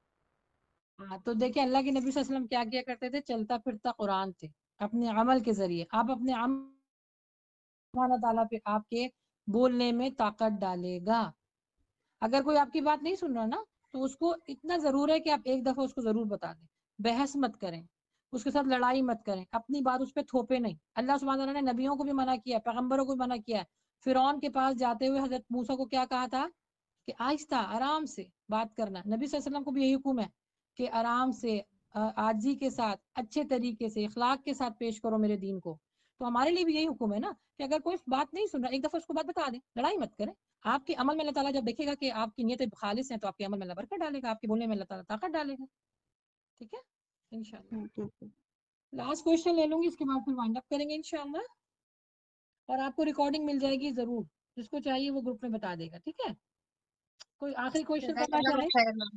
ہاں تو دیکھیں اللہ کے نبی صلی اللہ علیہ وسلم کیا کیا کرتے تھے، چلتا پھرتا قرآن تھے. اپنے عمل کے ذریعے آپ اپنے عمل اللہ تعالیٰ پہ آپ کے بولنے میں طاقت ڈالے گا. اگر کوئی آپ کی بات نہیں سن رہا نا تو اس کو اتنا ضرور ہے کہ آپ ایک دفعہ اس کو ضرور بتا دیں. بحث مت کریں، اس کے ساتھ لڑائی مت کریں، اپنی بات اس پہ تھوپے نہیں. اللہ سبحانہ تعالیٰ نے نبیوں کو بھی منع کیا ہے، پیغمبروں کو بھی منع کیا ہے. فرعون کے پاس جاتے ہوئے حضرت موسیٰ کو کیا کہا تھا کہ آہستہ آرام سے بات کرنا. نبی صلی اللہ علیہ وسلم کو بھی یہی حکم ہے کہ آرام سے عاجزی کے ساتھ اچھے طریقے سے اخلاق کے ساتھ پیش کرو میرے دین کو. تو ہمارے لیے بھی یہی حکم ہے نا کہ اگر کوئی بات نہیں سن رہا ایک دفعہ اس کو بات بتا دیں، لڑائی مت کریں. آپ کے عمل میں اللہ تعالیٰ جب دیکھے گا کہ آپ کی نیتیں خالص ہیں تو آپ کے عمل میں اللہ برکت ڈالے گا، آپ کے بولنے میں اللہ تعالیٰ طاقت ڈالے گا. ٹھیک ہے انشاءاللہ. لاسٹ کوشچن لے لوں گی، اس کے بعد پھر وائنڈ اپ کریں گے انشاءاللہ. اور آپ کو ریکارڈنگ مل جائے گی ضرور، جس کو چاہیے وہ گروپ میں بتا دے گا. ٹھیک ہے، کوئی آخری کوشچن جزاک کرنا اللہ چاہیں؟ خیر میم.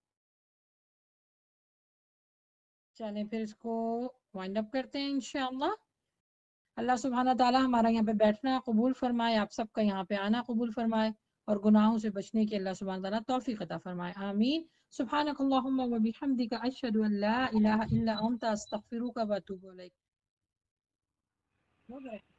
چلیں پھر اس کو وائنڈ اپ کرتے ہیں انشاءاللہ. اللہ سبحانہ تعالیٰ ہمارا یہاں پہ بیٹھنا قبول فرمائے، آپ سب کا یہاں پہ آنا قبول فرمائے، اور گناہوں سے بچنے کی اللہ سبحانہ تعالیٰ توفیق عطا فرمائے. آمین. سبحانک اللہم و بحمدک اشہد ان لا الہ الا انت استغفرک و اتوب الیک.